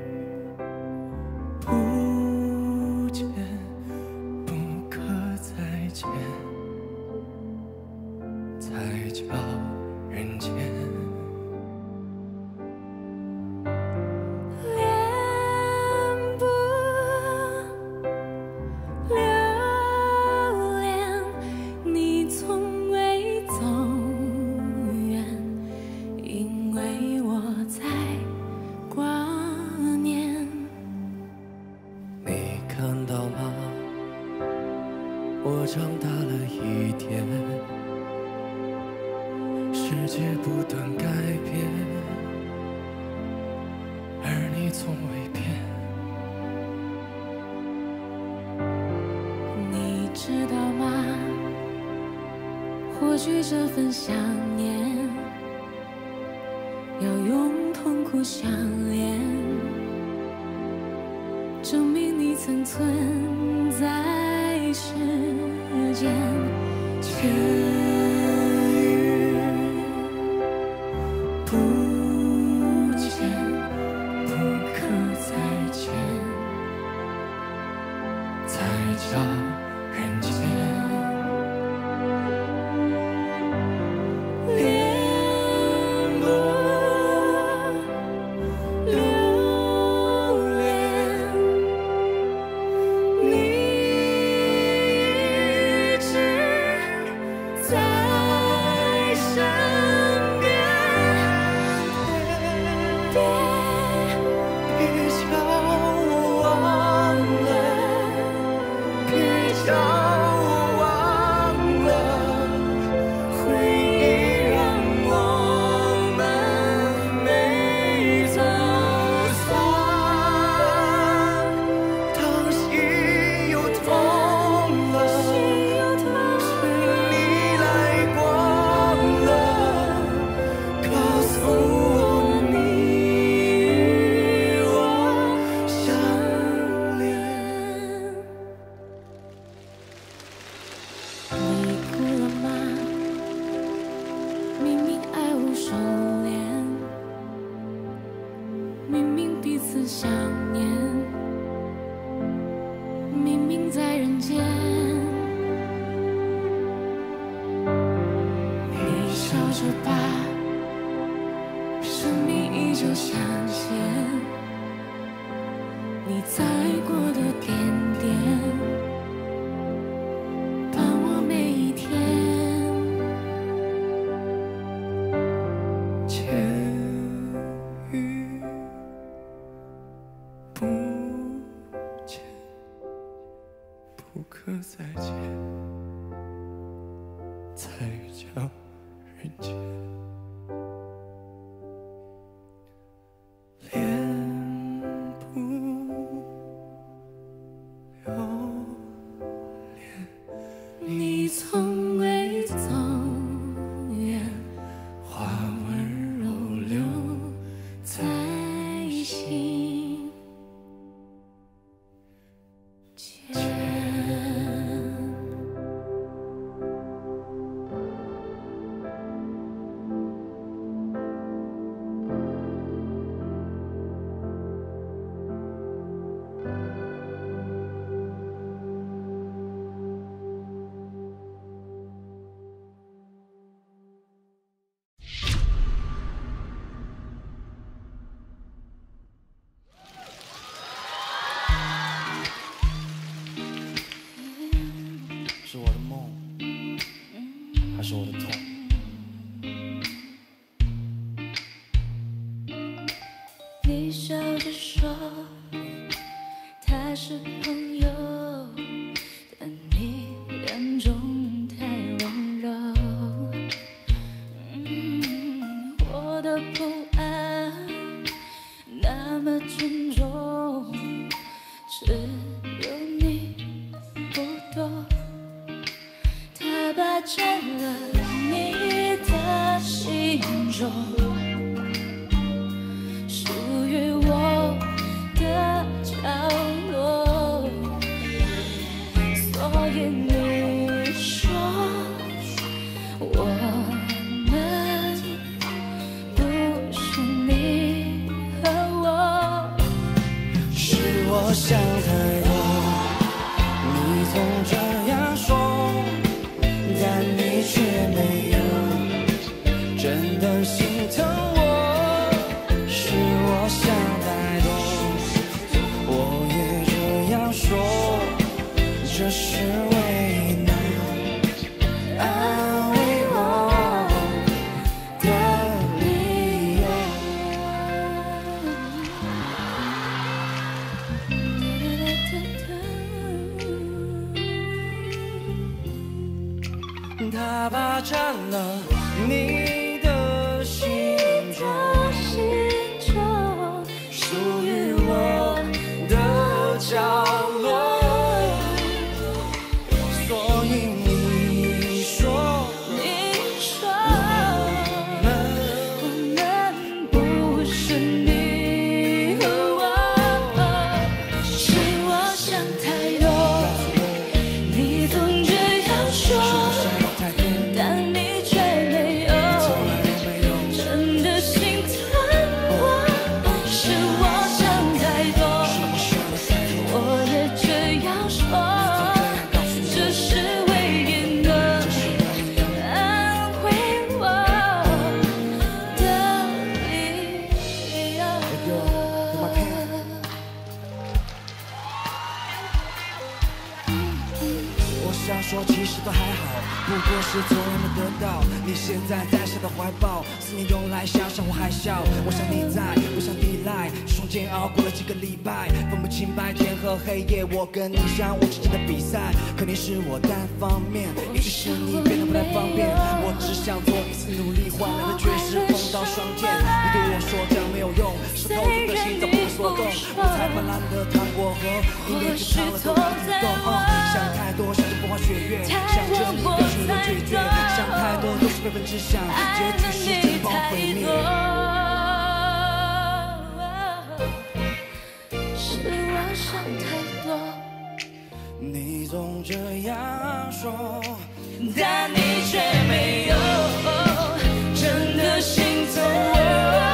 不见，不可再见，才叫人间。 恋不留恋，你从未走远，因为我在挂念。 你看到吗？我长大了一点，世界不断改变，而你从未变。 你知道吗？或许这份想念要用痛苦相连，证明你曾存在世间。 见与不见，不可再见，才叫人间。恋不留恋，你一直在身边。别别叫我忘了，别叫我忘了，回忆让我们没走散。当心又痛了，是你来过了，告诉我你与我相恋。 你哭了吗？明明爱无收敛，明明彼此想念，明明在人间。你笑着吧，生命依旧向前，你在过的点点，伴我每一天。 见与不见，不可再见，才叫人间。恋不留恋， 你从未走远， 花温柔留在心间。 是我的痛。 你笑着说他是朋友，但你眼中太温柔。嗯，我的不安那么沉重，只有你不懂。他霸占了你的心中，属于我的角落，所以你说我们不是你和我。 是我想太多，你总这样说，但你却没有真的心疼我。是我想太多，我也这样说，这是为难安慰我的理由。他霸占了你的心中，属于我的角落，所以你说你说我们我们不是你和我，是我想太多，你总这样说。但你却没有真的心疼我，是我想太多，我也这样说，这是唯一能安慰我的理由。 我想说其实都还好，不过是昨晚没得到你现在在谁的怀抱，思念用来想想我还笑，我想你在，不想依赖，这种煎熬过了几个礼拜，分不清白天和黑夜，我跟你相互之间的比赛，肯定是我单方面，一直是你变得不太方便，我只想做一次努力，换来的却是风刀双剑，你对我说这样没有用，是透着的心早不为所动，我才泛滥的糖果盒，音乐就唱了都不动，想太多，想着风花雪月，想着你跟谁都决绝，想太多都是非分之想，结局是真崩毁灭。 是我想太多， 你总这样说， 但你却没有真的心疼我。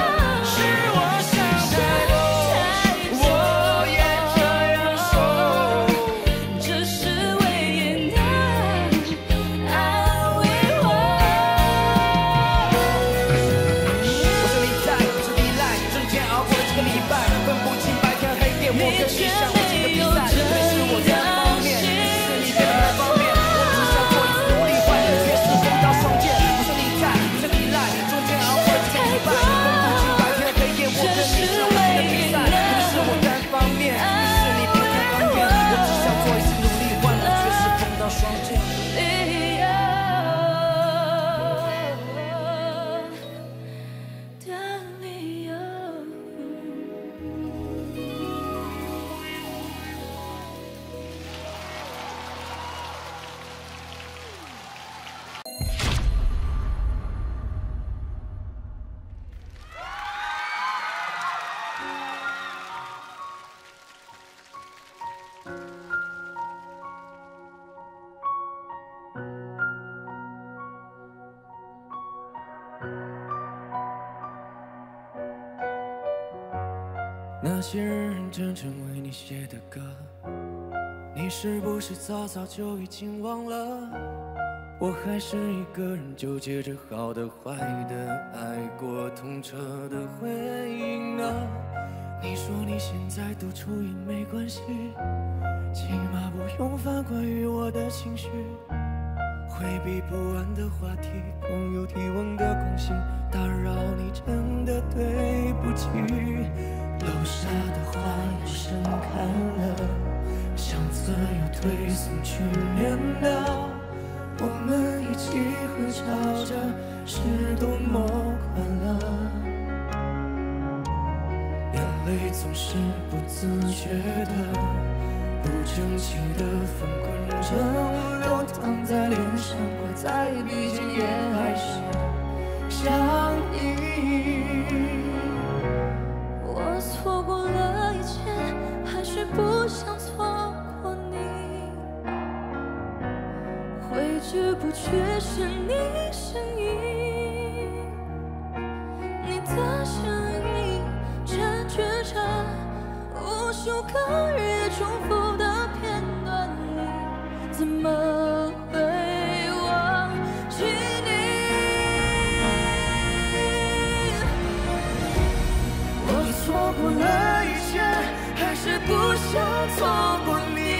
那些人真诚为你写的歌，你是不是早早就已经忘了？我还是一个人纠结着好的坏的，爱过痛彻的回应呢？你说你现在独处也没关系，起码不用烦关于我的情绪。回回避不完的话题，朋友提问的关心，打扰你真的对不起。楼下的花又盛开了，相册又推送去年的，我们一起合照着，是多么快乐。眼泪总是不自觉的，不争气的翻滚着，我流淌在脸上，挂在鼻尖，也还是相依。 我错过了一切，还是不想错过你。挥之不去是你身影，你的身影占据着无数个日夜重复的片段里，怎么会忘记你？ 我错过了一切，还是不想错过你。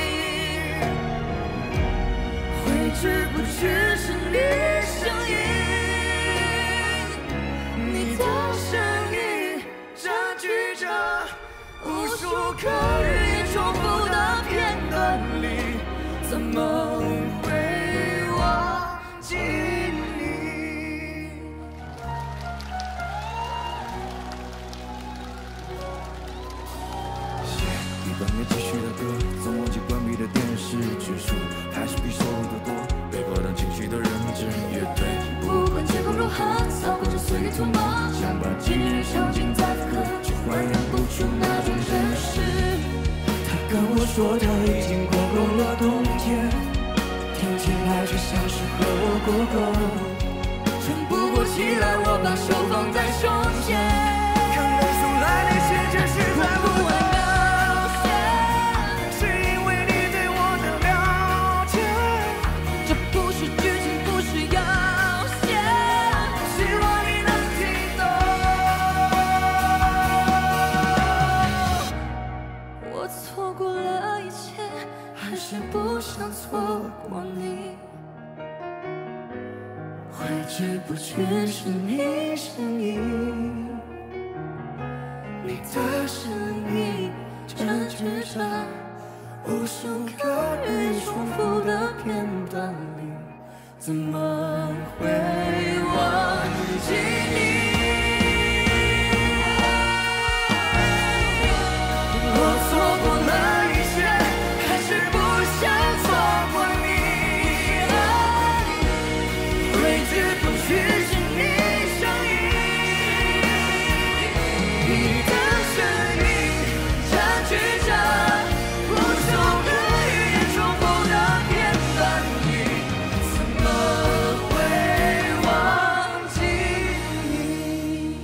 挥之不去是你身影，你的身影占据着无数个日夜重复的片段里，怎么会忘记你？写一半没继续的歌，总忘记关闭的电视剧数，还是比收入的多。被波荡情绪的认真乐队， 不管结果如何，扫过这岁月匆忙， 想把今日场景再复刻，却浑然不出那种真实。他跟我说他已经过够了冬天，听起来却像是和我过够。撑不过气来，我把手放在胸前，看得出来那些真实在不会表现，是因为你对我的了解。 这不是剧情，不是要线， 希望你能听懂。 我错过了一切，还是不想错过你。 挥之不去是你身影，你的身影占据着无数个日夜重复的片段里，怎么会忘记你？我错过了一切，还是不想错过你。挥之不去是你身影，你的身影占据着无数个日夜重复的片段里，怎么会忘记你？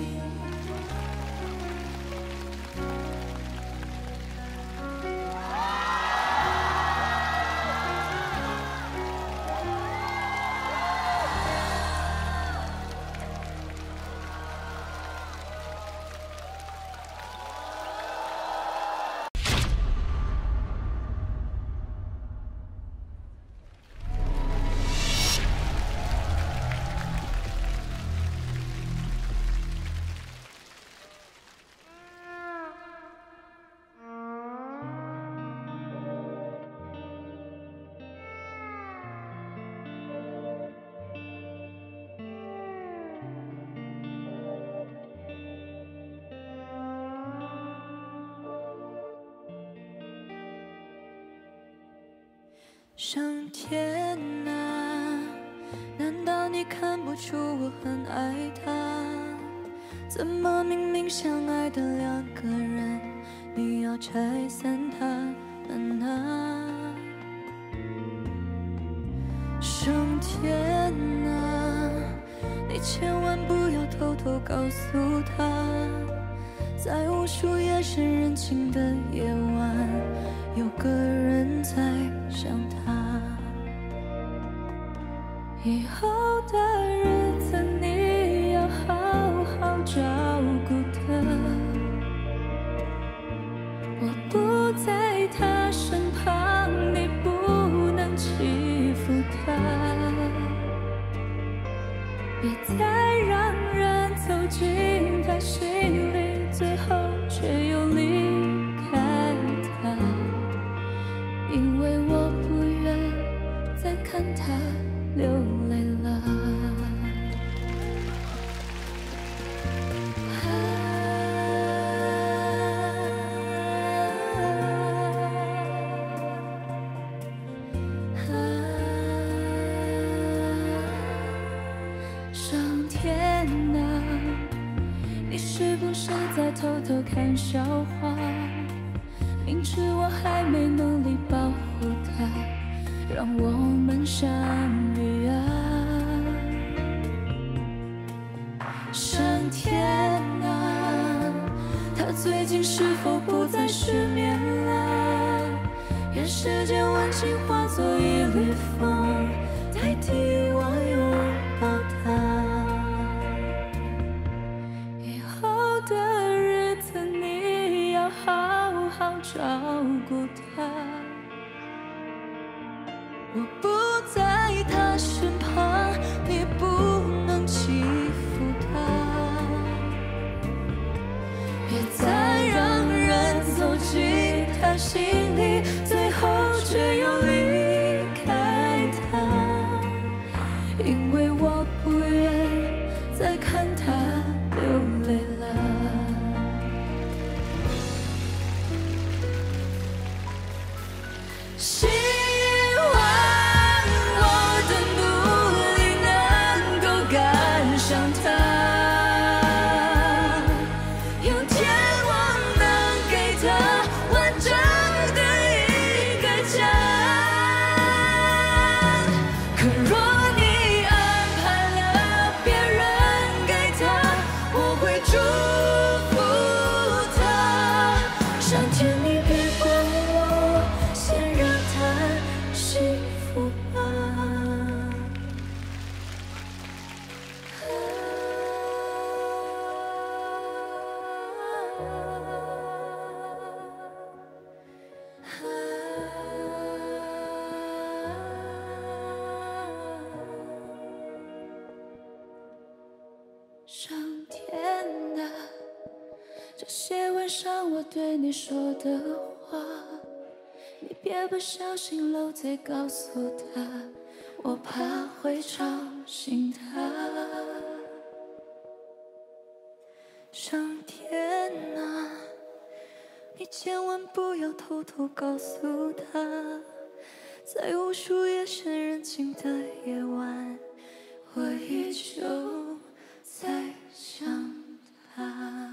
上天啊，难道你看不出我很爱他？怎么明明相爱的两个人，你要拆散他们啊？上天啊，你千万不要偷偷告诉他，在无数夜深人静的夜晚，有个人在想他。以后的日子你要好好照顾他，我不在他身旁，你不能欺负他。 他流泪了。上天啊，你是不是在偷偷看笑话？明知我还没能力保护他，让我们相遇啊！上天啊，他最近是否不再失眠了？愿世间温情化作一缕风，代替我拥抱他。以后的日子你要好好照顾他，我不在他身旁，你不能欺负他，别再让人走进他心里，最后却又离开他，因为我不愿再看他流泪了。希望我的努力能够赶上他，有天我能给他完整的一个家。可若你安排了别人给他，我会祝福他。上天你别管我，先让他幸福吧。上天啊，这些晚上我对你说的话，你别不小心漏嘴告诉他，我怕会吵醒他。上天啊，你千万不要偷偷告诉他，在无数夜深人静的夜晚，我依旧在想他。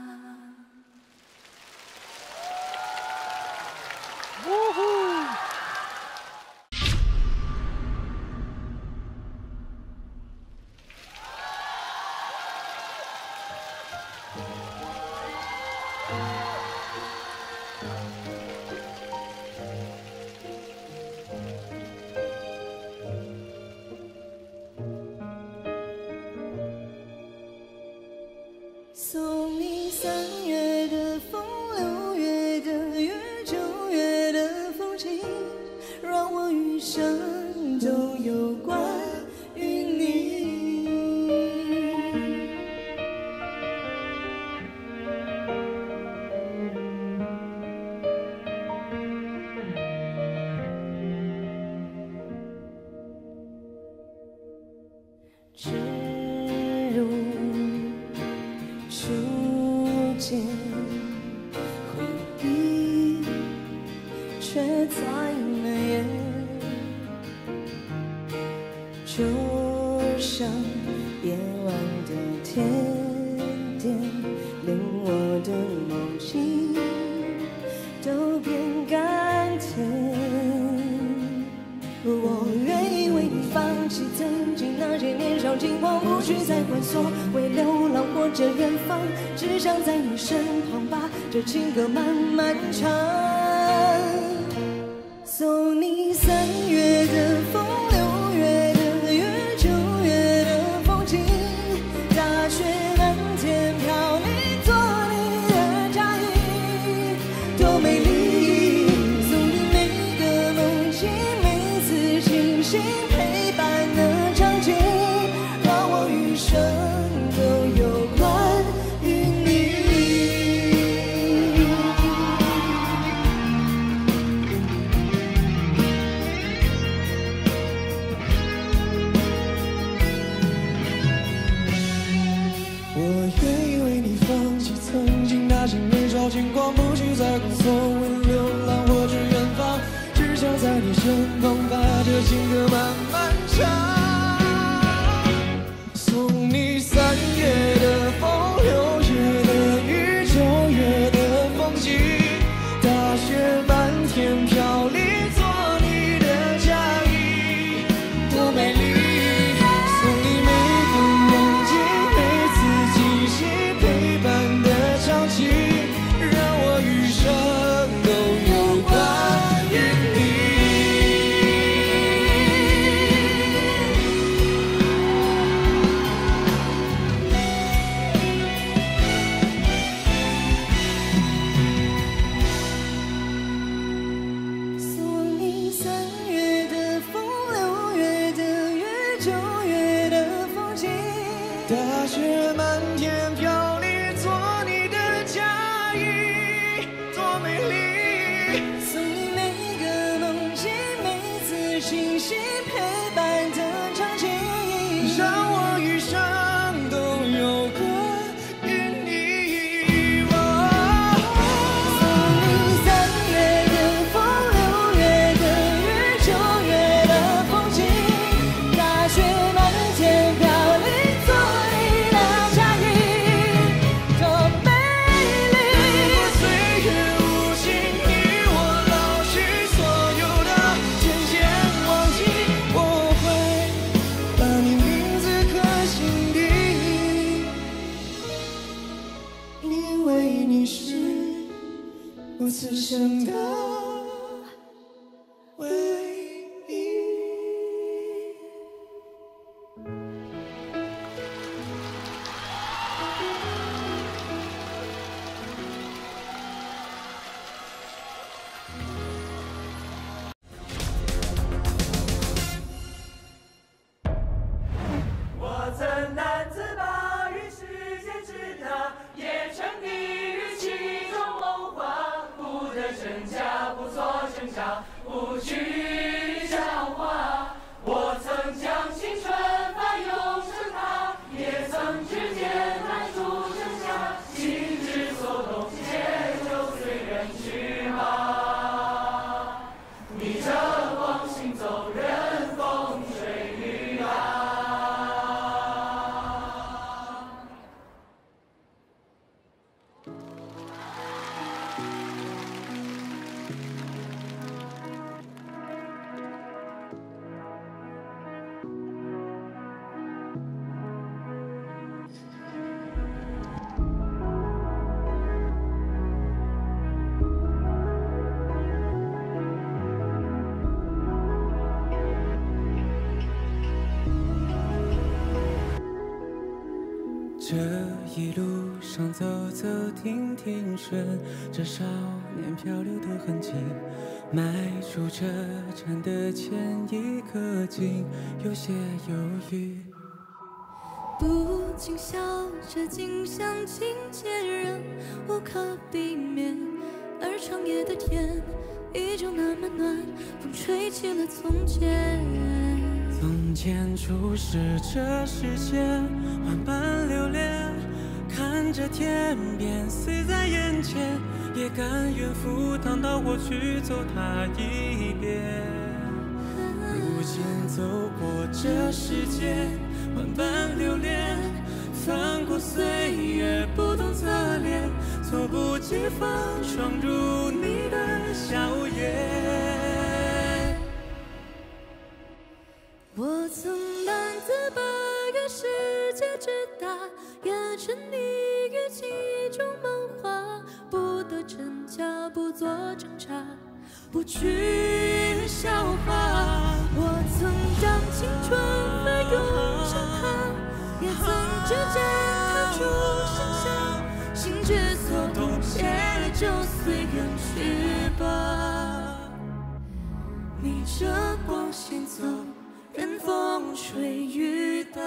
送你三月的风，六月的雨，九月的风景，让我余生都有关于你。植入初见回忆，却在蔓延，就像夜晚的甜点，连我的梦境都变甘甜。我愿意为你放弃曾经那些年少轻狂，不去再管所谓流浪或者远方，只想在你身旁把这情歌慢慢唱。送你三月的风，六月的雨，九月的风景，大雪漫天飘，你做你的嫁衣，多美丽。送你每个梦境，每次清醒陪伴的场景，让我余生都有关于你。 声旁，把这情歌慢慢唱。送你三月的风，六月的雨，九月的风景。大雪漫天飘零，做你的嫁衣，多美丽。送你每个梦境，每次惊喜，陪伴的场景，让我余生都有关于你。 送你三月的风，六月的雨，九月的风景。 大雪漫天飘零，做你的嫁衣，多美丽。 送你每个梦境，每次清醒，陪伴的场景， 让我余生都有关于你。 送你三月的风，六月的雨，九月的风景。大雪漫天飘零，做你的嫁衣，多美丽。 岁月无情，你我老去，所有的渐渐忘记，我会把你名字刻心底，因为你是我此生的唯一。 我曾难自拔于世间之大，也沉溺于其中梦话，不得真假，不做挣扎，不去消化。我曾将青春翻涌成她，也曾指尖弹出盛夏，心之所动，一切就随缘去吧。逆着光行走，任风吹雨打。 这一路上走走停停，顺着少年漂流的痕迹，迈出车站的前一刻，竟有些犹豫。 不禁笑着镜像情节，人无可避免。而长夜的天依旧那么暖，风吹起了从前。 从前初识这世间，万般留恋，看着天边死在眼前，也甘愿赴汤蹈火去走它一遍。如今走过这世间，万般留恋，翻过岁月不同侧脸，猝不及防闯入你的笑颜。 我曾难自拔于世界之大，也沉溺于其中梦话，不得真假，不做挣扎，不去消化。我曾将青春翻涌成她，也曾指尖弹出盛夏，心之所动，也就随缘去吧。逆着光行走，任风吹雨打。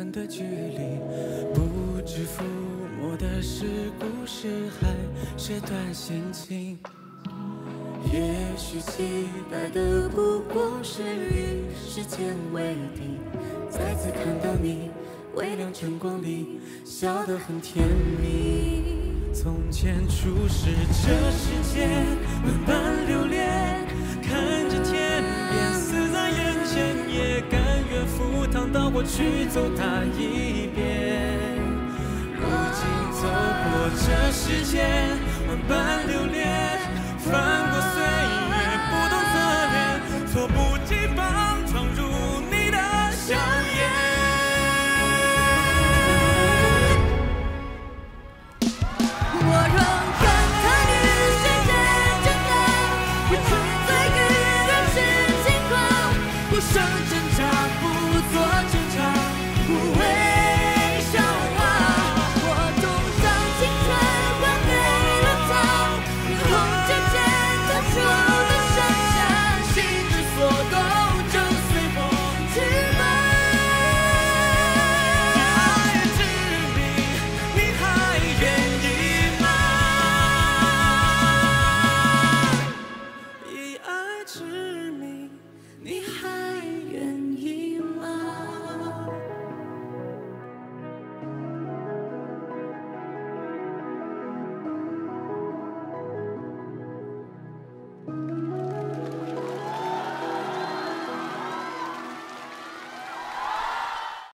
远的距离，不知抚摸的是故事还是段心情。也许期待的不过是与时间为敌，再次看到你微亮晨光里笑得很甜蜜。从前初识这世界，万般留恋，看着天边死在眼前，也甘愿赴汤蹈火去走它一遍。如今走过这世间，万般留恋。